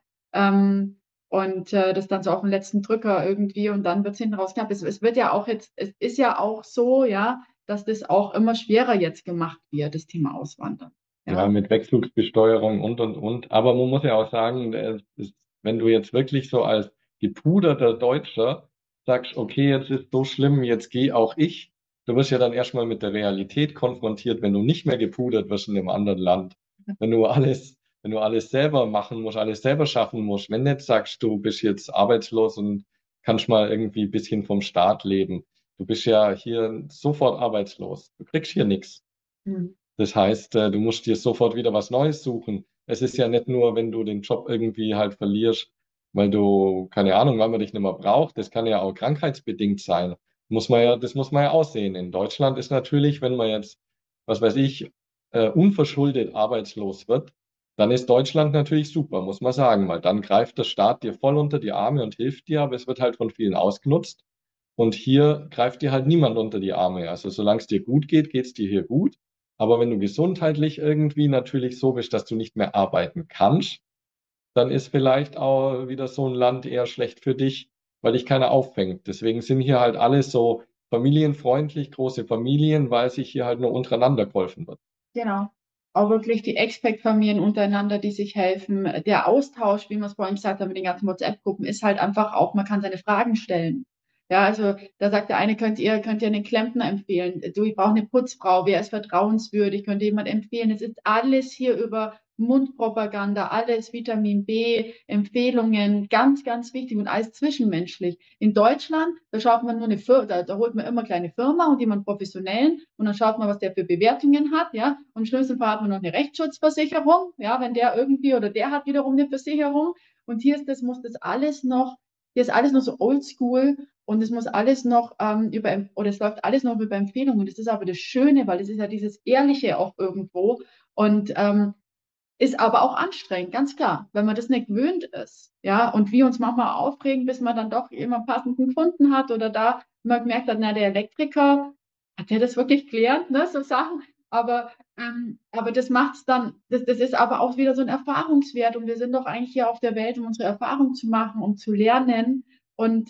S2: und das dann so auf den letzten Drücker irgendwie und dann wird es hinten raus knapp. Es wird ja auch jetzt, es ist ja auch so, ja, dass das auch immer schwerer jetzt gemacht wird, das Thema Auswandern.
S1: Ja,
S2: Ja,
S1: mit Wechselbesteuerung und. Aber man muss ja auch sagen, wenn du jetzt wirklich so als gepuderter Deutscher sagst, okay, jetzt ist so schlimm, jetzt geh auch ich, du wirst ja dann erstmal mit der Realität konfrontiert, wenn du nicht mehr gepudert wirst in einem anderen Land. Wenn du alles selber machen musst, alles selber schaffen musst, wenn du jetzt sagst, du bist jetzt arbeitslos und kannst mal irgendwie ein bisschen vom Staat leben. Du bist ja hier sofort arbeitslos. Du kriegst hier nichts.
S2: hm,
S1: Das heißt, du musst dir sofort wieder was Neues suchen. Es ist ja nicht nur, wenn du den Job irgendwie halt verlierst, weil du, keine Ahnung, weil man dich nicht mehr braucht. Das kann ja auch krankheitsbedingt sein. Das muss man ja aussehen. In Deutschland ist natürlich, wenn man jetzt, was weiß ich, unverschuldet arbeitslos wird, dann ist Deutschland natürlich super, muss man sagen, weil dann greift der Staat dir voll unter die Arme und hilft dir, aber es wird halt von vielen ausgenutzt. Und hier greift dir halt niemand unter die Arme. Also solange es dir gut geht, geht es dir hier gut. Aber wenn du gesundheitlich irgendwie natürlich so bist, dass du nicht mehr arbeiten kannst, dann ist vielleicht auch wieder so ein Land eher schlecht für dich, weil dich keiner auffängt. Deswegen sind hier halt alle so familienfreundlich, große Familien, weil sich hier halt nur untereinander geholfen wird.
S2: genau. Auch wirklich die Expat-Familien untereinander, die sich helfen. Der Austausch, wie wir es vorhin gesagt haben, mit den ganzen WhatsApp-Gruppen, ist halt einfach auch, man kann seine Fragen stellen. Ja, also da sagt der eine, könnt ihr einen Klempner empfehlen? Du, ich brauche eine Putzfrau, wer ist vertrauenswürdig? Könnte jemand empfehlen? Es ist alles hier über Mundpropaganda, alles Vitamin B, Empfehlungen, ganz, ganz wichtig und alles zwischenmenschlich. In Deutschland, da schaut man nur eine Firma, da holt man immer eine kleine Firma und jemand Professionellen und dann schaut man, was der für Bewertungen hat, ja. Und im schlimmsten Fall hat man noch eine Rechtsschutzversicherung, ja, wenn der irgendwie oder der hat wiederum eine Versicherung. Und muss das alles noch, hier ist alles noch so oldschool und es muss alles noch oder es läuft alles noch über Empfehlungen. Das ist aber das Schöne, weil das ist ja dieses Ehrliche auch irgendwo und ist aber auch anstrengend, ganz klar, wenn man das nicht gewöhnt ist. Ja, und wir uns manchmal aufregen, bis man dann doch immer passenden gefunden hat oder da man gemerkt hat, na, der Elektriker, hat der das wirklich gelernt, ne, so Sachen. Aber das macht's dann, das ist aber auch wieder so ein Erfahrungswert und wir sind doch eigentlich hier auf der Welt, um unsere Erfahrung zu machen, um zu lernen. Und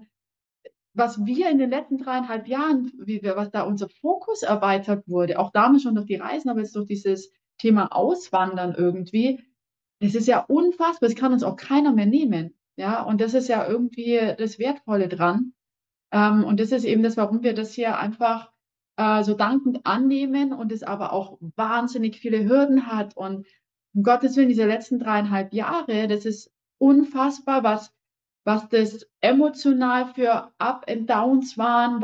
S2: was wir in den letzten 3,5 Jahren, was da unser Fokus erweitert wurde, auch damals schon durch die Reisen, aber jetzt durch dieses Thema Auswandern irgendwie, das ist ja unfassbar, das kann uns auch keiner mehr nehmen. Ja, und das ist ja irgendwie das Wertvolle dran. Und das ist eben das, warum wir das hier einfach so dankend annehmen und es aber auch wahnsinnig viele Hürden hat. Und um Gottes Willen, diese letzten 3,5 Jahre, das ist unfassbar, was das emotional für Up and Downs waren,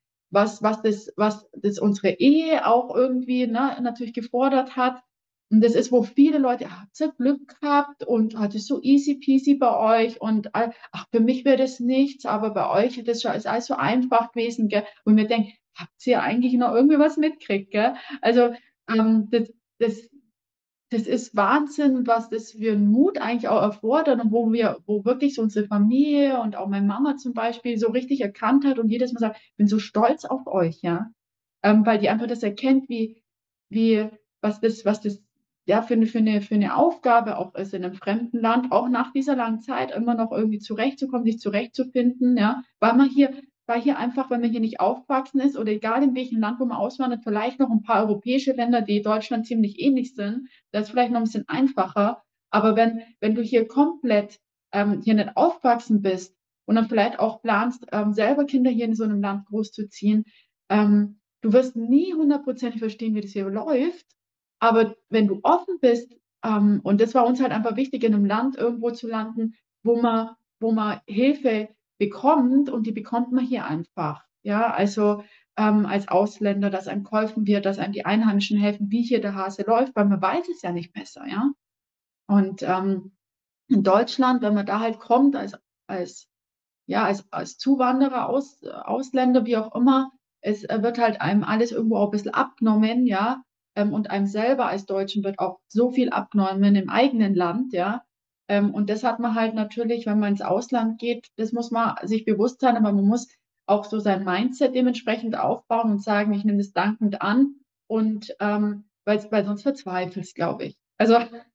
S2: was das unsere Ehe auch irgendwie, ne, natürlich gefordert hat. Und das ist, wo viele Leute, habt ihr Glück gehabt und hat es so easy peasy bei euch und ach, für mich wäre das nichts, aber bei euch ist alles so einfach gewesen, gell? Und mir denkt, habt ihr eigentlich noch irgendwie was mitkriegt, gell? Also das, das ist Wahnsinn, was das für einen Mut eigentlich auch erfordert und wo wirklich so unsere Familie und auch meine Mama zum Beispiel so richtig erkannt hat und jedes Mal sagt, ich bin so stolz auf euch, ja. Weil die einfach das erkennt, wie, was das ja für eine Aufgabe auch ist in einem fremden Land, auch nach dieser langen Zeit immer noch irgendwie zurechtzukommen, sich zurechtzufinden, ja, weil hier einfach, wenn man hier nicht aufgewachsen ist oder egal in welchem Land, wo man auswandert, vielleicht noch ein paar europäische Länder, die Deutschland ziemlich ähnlich sind, das ist vielleicht noch ein bisschen einfacher. Aber wenn du hier komplett hier nicht aufgewachsen bist und dann vielleicht auch planst, selber Kinder hier in so einem Land großzuziehen, du wirst nie hundertprozentig verstehen, wie das hier läuft. Aber wenn du offen bist, und das war uns halt einfach wichtig, in einem Land irgendwo zu landen, wo man Hilfe bekommt und die bekommt man hier einfach. Ja, also als Ausländer, dass einem geholfen wird, dass einem die Einheimischen helfen, wie hier der Hase läuft, weil man weiß es ja nicht besser, ja. Und in Deutschland, wenn man da halt kommt als ja, als Zuwanderer, Ausländer, wie auch immer, es wird halt einem alles irgendwo auch ein bisschen abgenommen, ja. Und einem selber als Deutschen wird auch so viel abgenommen im eigenen Land, ja. Und das hat man halt natürlich, wenn man ins Ausland geht, das muss man sich bewusst sein, aber man muss auch so sein Mindset dementsprechend aufbauen und sagen, ich nehme das dankend an und weil sonst verzweifelst, glaube ich. Also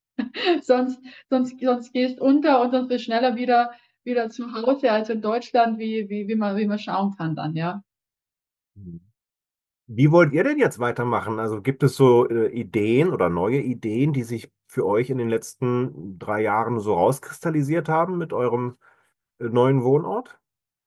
S2: sonst gehst unter und sonst bist du schneller wieder zu Hause als in Deutschland, wie man schauen kann dann, ja.
S3: Wie wollt ihr denn jetzt weitermachen? Also gibt es so Ideen oder neue Ideen, die sich für euch in den letzten 3 Jahren so rauskristallisiert haben mit eurem neuen Wohnort?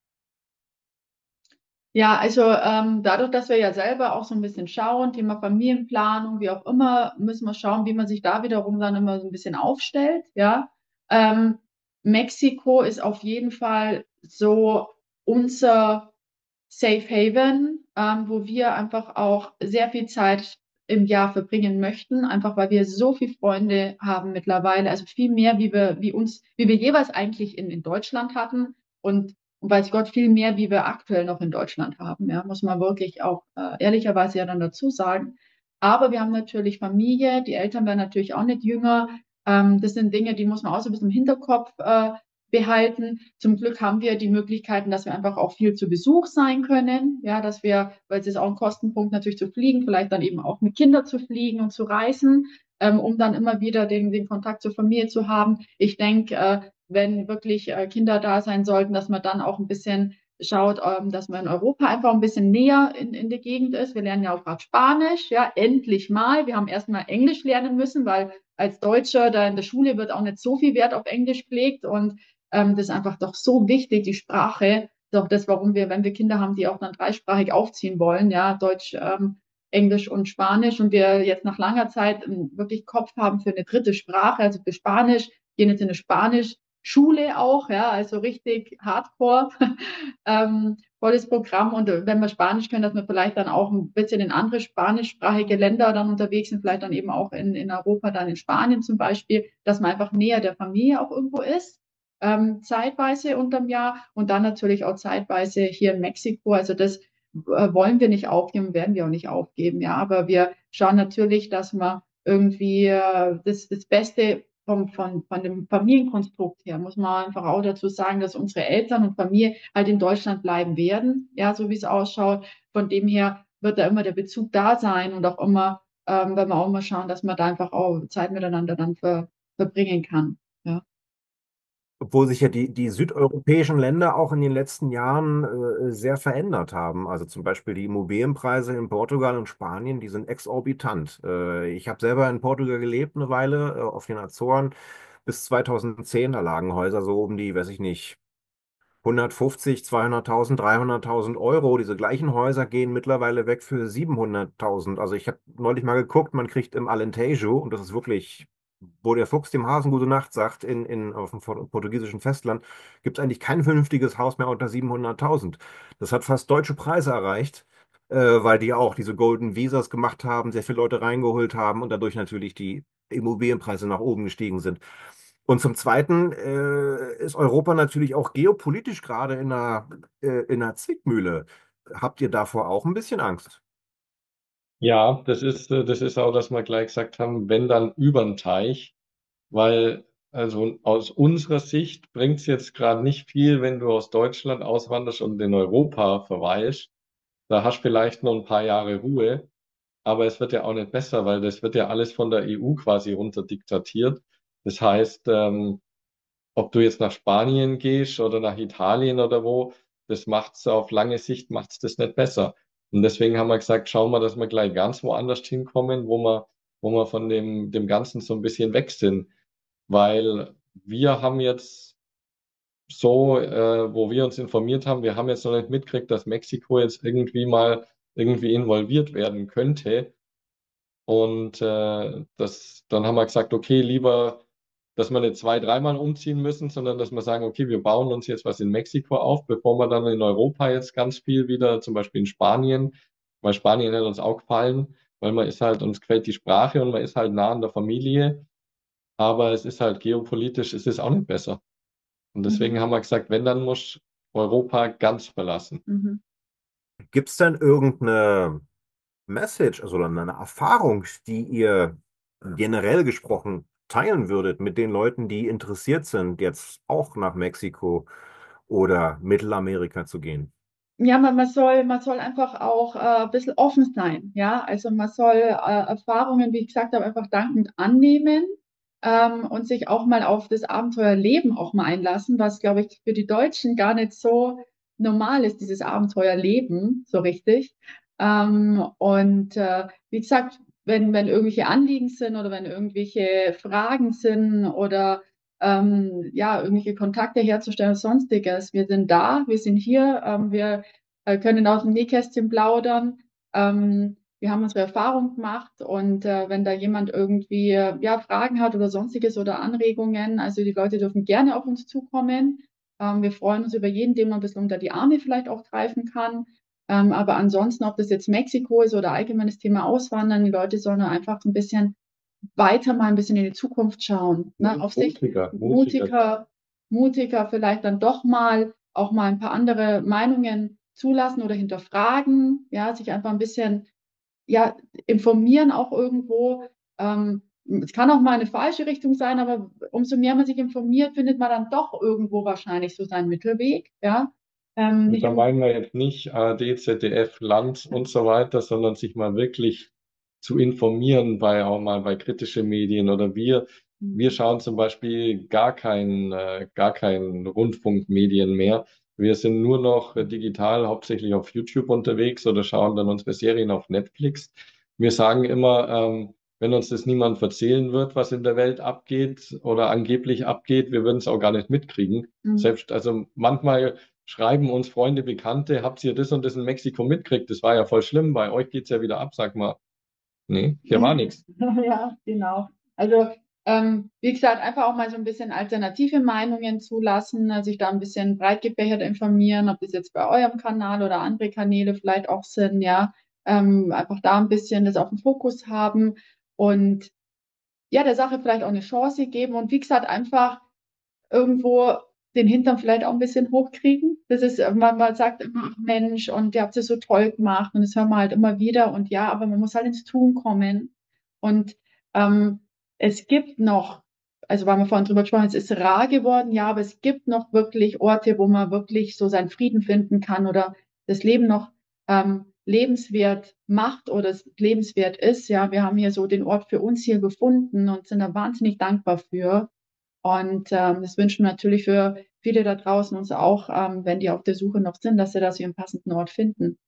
S2: Ja, also dadurch, dass wir ja selber auch so ein bisschen schauen, Thema Familienplanung, wie auch immer, müssen wir schauen, wie man sich da wiederum dann immer so ein bisschen aufstellt, ja. Ähm, Mexiko ist auf jeden Fall so unser Safe Haven, wo wir einfach auch sehr viel Zeit im Jahr verbringen möchten, einfach weil wir so viele Freunde haben mittlerweile, also viel mehr, wie wir jeweils eigentlich in Deutschland hatten und weiß Gott viel mehr, wie wir aktuell noch in Deutschland haben, ja, muss man wirklich auch ehrlicherweise ja dann dazu sagen. Aber wir haben natürlich Familie, die Eltern werden natürlich auch nicht jünger. Das sind Dinge, die muss man auch so ein bisschen im Hinterkopf behalten. Zum Glück haben wir die Möglichkeiten, dass wir einfach auch viel zu Besuch sein können. Ja, dass wir, weil es ist auch ein Kostenpunkt natürlich zu fliegen, vielleicht dann eben auch mit Kindern zu fliegen und zu reisen, um dann immer wieder den Kontakt zur Familie zu haben. Ich denke, wenn wirklich Kinder da sein sollten, dass man dann auch ein bisschen schaut, dass man in Europa einfach ein bisschen näher in der Gegend ist. Wir lernen ja auch gerade Spanisch, ja, endlich mal. Wir haben erstmal Englisch lernen müssen, weil als Deutscher da in der Schule wird auch nicht so viel Wert auf Englisch gelegt und das ist einfach doch so wichtig, die Sprache. Doch das, warum wir, wenn wir Kinder haben, die auch dann dreisprachig aufziehen wollen, ja, Deutsch, Englisch und Spanisch und wir jetzt nach langer Zeit wirklich Kopf haben für eine dritte Sprache, also für Spanisch, gehen jetzt in eine Spanisch-Schule auch, ja, also richtig Hardcore, volles Programm und wenn wir Spanisch können, dass wir vielleicht dann auch ein bisschen in andere spanischsprachige Länder dann unterwegs sind, vielleicht dann eben auch in Europa, dann in Spanien zum Beispiel, dass man einfach näher der Familie auch irgendwo ist zeitweise unterm Jahr und dann natürlich auch zeitweise hier in Mexiko. Also das wollen wir nicht aufgeben, werden wir auch nicht aufgeben, ja. Aber wir schauen natürlich, dass wir irgendwie das Beste von dem Familienkonstrukt her, muss man einfach auch dazu sagen, dass unsere Eltern und Familie halt in Deutschland bleiben werden, ja, so wie es ausschaut. Von dem her wird da immer der Bezug da sein und auch immer, wenn wir auch mal schauen, dass man da einfach auch Zeit miteinander dann verbringen kann. Ja.
S3: Obwohl sich ja die südeuropäischen Länder auch in den letzten Jahren sehr verändert haben. Also zum Beispiel die Immobilienpreise in Portugal und Spanien, die sind exorbitant. Ich habe selber in Portugal gelebt eine Weile, auf den Azoren bis 2010. Da lagen Häuser so um die, weiß ich nicht, 150, 200.000, 300.000 Euro. Diese gleichen Häuser gehen mittlerweile weg für 700.000. Also ich habe neulich mal geguckt, man kriegt im Alentejo, und das ist wirklich, wo der Fuchs dem Hasen gute Nacht sagt, auf dem portugiesischen Festland, gibt es eigentlich kein vernünftiges Haus mehr unter 700.000. Das hat fast deutsche Preise erreicht, weil die auch diese Golden Visas gemacht haben, sehr viele Leute reingeholt haben und dadurch natürlich die Immobilienpreise nach oben gestiegen sind. Und zum Zweiten ist Europa natürlich auch geopolitisch gerade in einer Zwickmühle. Habt ihr davor auch ein bisschen Angst?
S1: Ja, das ist auch, dass wir gleich gesagt haben, wenn dann über den Teich, weil also aus unserer Sicht bringt es jetzt gerade nicht viel, wenn du aus Deutschland auswanderst und in Europa verweilst. Da hast du vielleicht noch ein paar Jahre Ruhe, aber es wird ja auch nicht besser, weil das wird ja alles von der EU quasi runterdiktatiert. Das heißt, ob du jetzt nach Spanien gehst oder nach Italien oder wo, das macht's auf lange Sicht macht's das nicht besser. Und deswegen haben wir gesagt, schauen wir, dass wir gleich ganz woanders hinkommen, wo wir von dem Ganzen so ein bisschen weg sind. Weil wir haben jetzt so, wo wir uns informiert haben, wir haben jetzt noch nicht mitgekriegt, dass Mexiko jetzt irgendwie involviert werden könnte. Und dann haben wir gesagt, okay, lieber, dass wir nicht zwei, dreimal umziehen müssen, sondern dass wir sagen, okay, wir bauen uns jetzt was in Mexiko auf, bevor wir dann in Europa jetzt ganz viel wieder, zum Beispiel in Spanien, weil Spanien hat uns auch gefallen, weil man ist halt, uns gefällt die Sprache und man ist halt nah an der Familie, aber es ist halt geopolitisch, es ist auch nicht besser. Und deswegen
S2: Mhm.
S1: haben wir gesagt, wenn, dann muss Europa ganz verlassen.
S2: Mhm.
S3: Gibt es denn irgendeine Message, also eine Erfahrung, die ihr generell gesprochen teilen würdet mit den Leuten, die interessiert sind, jetzt auch nach Mexiko oder Mittelamerika zu gehen?
S2: Ja, man soll einfach auch ein bisschen offen sein. Ja, also man soll Erfahrungen, wie ich gesagt habe, einfach dankend annehmen und sich auch mal auf das Abenteuerleben auch mal einlassen, was, glaube ich, für die Deutschen gar nicht so normal ist, dieses Abenteuerleben, so richtig. Wie gesagt, wenn irgendwelche Anliegen sind oder wenn irgendwelche Fragen sind oder ja, irgendwelche Kontakte herzustellen oder sonstiges. Wir sind da, wir sind hier, wir können aus dem Nähkästchen plaudern. Wir haben unsere Erfahrung gemacht und wenn da jemand irgendwie ja, Fragen hat oder sonstiges oder Anregungen, also die Leute dürfen gerne auf uns zukommen. Wir freuen uns über jeden, den man ein bisschen unter die Arme vielleicht auch greifen kann. Aber ansonsten, ob das jetzt Mexiko ist oder allgemeines Thema Auswandern, die Leute sollen einfach so ein bisschen weiter mal ein bisschen in die Zukunft schauen, ne? Auf sich
S1: Mutiger, mutiger.
S2: mutiger, mutiger vielleicht dann doch mal auch mal ein paar andere Meinungen zulassen oder hinterfragen, ja, sich einfach ein bisschen, ja, informieren auch irgendwo. Es kann auch mal eine falsche Richtung sein, aber umso mehr man sich informiert, findet man dann doch irgendwo wahrscheinlich so seinen Mittelweg, ja.
S1: Und
S2: Nicht
S1: da
S2: immer,
S1: meinen wir jetzt nicht ARD, ZDF, Land und so weiter, sondern sich mal wirklich zu informieren auch mal bei kritischen Medien oder wir schauen zum Beispiel gar kein Rundfunkmedien mehr. Wir sind nur noch digital, hauptsächlich auf YouTube unterwegs oder schauen dann unsere Serien auf Netflix. Wir sagen immer, wenn uns das niemand erzählen wird, was in der Welt abgeht oder angeblich abgeht, wir würden es auch gar nicht mitkriegen. Selbst, also manchmal schreiben uns Freunde, Bekannte, habt ihr das und das in Mexiko mitgekriegt? Das war ja voll schlimm, bei euch geht's ja wieder ab, sag mal. Nee, hier war nichts.
S2: Ja, genau. Also, wie gesagt, einfach auch mal so ein bisschen alternative Meinungen zulassen, sich da ein bisschen breit gefächert informieren, ob das jetzt bei eurem Kanal oder andere Kanäle vielleicht auch sind, ja. Einfach da ein bisschen das auf dem Fokus haben und ja, der Sache vielleicht auch eine Chance geben und wie gesagt, einfach irgendwo den Hintern vielleicht auch ein bisschen hochkriegen. Das ist, man sagt immer, ach Mensch, und ihr habt es so toll gemacht und das hören wir halt immer wieder und ja, aber man muss halt ins Tun kommen. Und ähm, es gibt noch, also weil wir vorhin drüber gesprochen haben, es ist rar geworden, ja, aber es gibt noch wirklich Orte, wo man wirklich so seinen Frieden finden kann oder das Leben noch lebenswert macht oder es lebenswert ist. Ja, wir haben hier so den Ort für uns hier gefunden und sind da wahnsinnig dankbar für. Und das wünschen wir natürlich für viele da draußen uns auch, wenn die auf der Suche noch sind, dass sie da so ihren passenden Ort finden.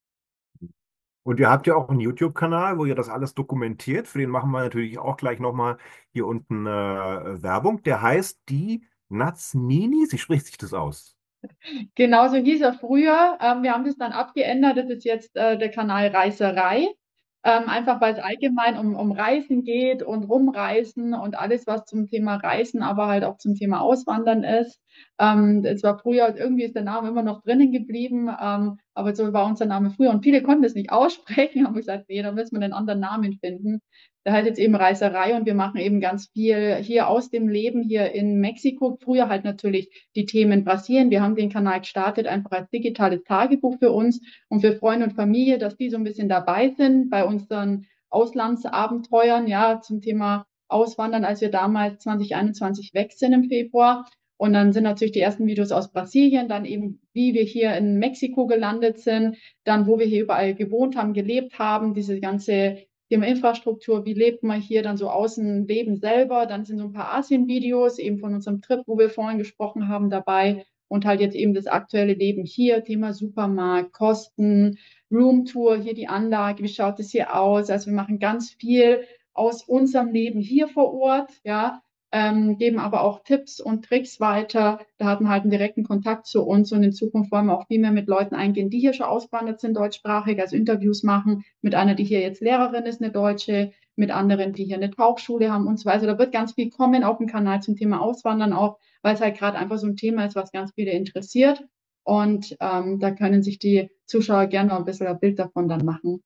S3: Und ihr habt ja auch einen YouTube-Kanal, wo ihr das alles dokumentiert. Für den machen wir natürlich auch gleich nochmal hier unten Werbung. Der heißt die Naznini. Wie spricht sich das aus?
S2: Genauso hieß er früher. Wir haben das dann abgeändert. Das ist jetzt der Kanal Reiserei. Einfach weil es allgemein um Reisen geht und Rumreisen und alles, was zum Thema Reisen, aber halt auch zum Thema Auswandern ist. Es war früher, irgendwie ist der Name immer noch drinnen geblieben, aber so war unser Name früher. Und viele konnten es nicht aussprechen, haben gesagt, nee, da müssen wir einen anderen Namen finden. Der heißt jetzt eben Reiserei und wir machen eben ganz viel hier aus dem Leben hier in Mexiko. Früher halt natürlich die Themen Brasilien. Wir haben den Kanal gestartet, einfach als digitales Tagebuch für uns und für Freunde und Familie, dass die so ein bisschen dabei sind bei unseren Auslandsabenteuern, ja, zum Thema Auswandern, als wir damals 2021 weg sind im Februar. Und dann sind natürlich die ersten Videos aus Brasilien, dann eben, wie wir hier in Mexiko gelandet sind, dann, wo wir hier überall gewohnt haben, gelebt haben, diese ganze Thema Infrastruktur, wie lebt man hier dann so Außenleben selber. Dann sind so ein paar Asien-Videos eben von unserem Trip, wo wir vorhin gesprochen haben, dabei. Und halt jetzt eben das aktuelle Leben hier, Thema Supermarkt, Kosten, Roomtour, hier die Anlage, wie schaut es hier aus? Also wir machen ganz viel aus unserem Leben hier vor Ort, ja, geben aber auch Tipps und Tricks weiter. Da hatten halt einen direkten Kontakt zu uns und in Zukunft wollen wir auch viel mehr mit Leuten eingehen, die hier schon ausgewandert sind, deutschsprachig, also Interviews machen mit einer, die hier jetzt Lehrerin ist, eine Deutsche, mit anderen, die hier eine Tauchschule haben und so weiter. Da wird ganz viel kommen auf dem Kanal zum Thema Auswandern auch, weil es halt gerade einfach so ein Thema ist, was ganz viele interessiert. Und da können sich die Zuschauer gerne noch ein bisschen ein Bild davon dann machen.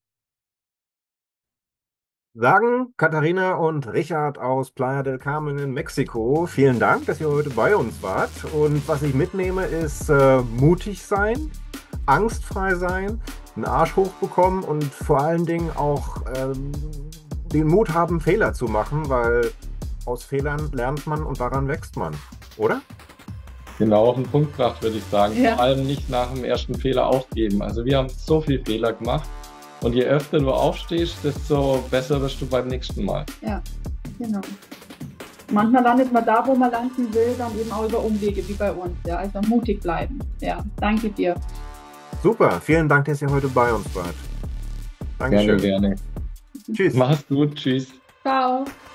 S3: Sagen Katharina und Richard aus Playa del Carmen in Mexiko, vielen Dank, dass ihr heute bei uns wart. Und was ich mitnehme, ist mutig sein, angstfrei sein, einen Arsch hochbekommen und vor allen Dingen auch den Mut haben, Fehler zu machen, weil aus Fehlern lernt man und daran wächst man, oder?
S1: Genau auf den Punkt gebracht, würde ich sagen.
S2: Ja.
S1: Vor allem nicht nach dem ersten Fehler aufgeben. Also wir haben so viele Fehler gemacht. Und je öfter du aufstehst, desto besser wirst du beim nächsten Mal.
S2: Ja, genau. Manchmal landet man da, wo man landen will, dann eben auch über Umwege wie bei uns. Ja, also mutig bleiben. Ja, danke dir.
S3: Super, vielen Dank, dass ihr heute bei uns wart. Dankeschön.
S1: Gerne, gerne.
S3: Tschüss.
S1: Mach's gut, tschüss.
S2: Ciao.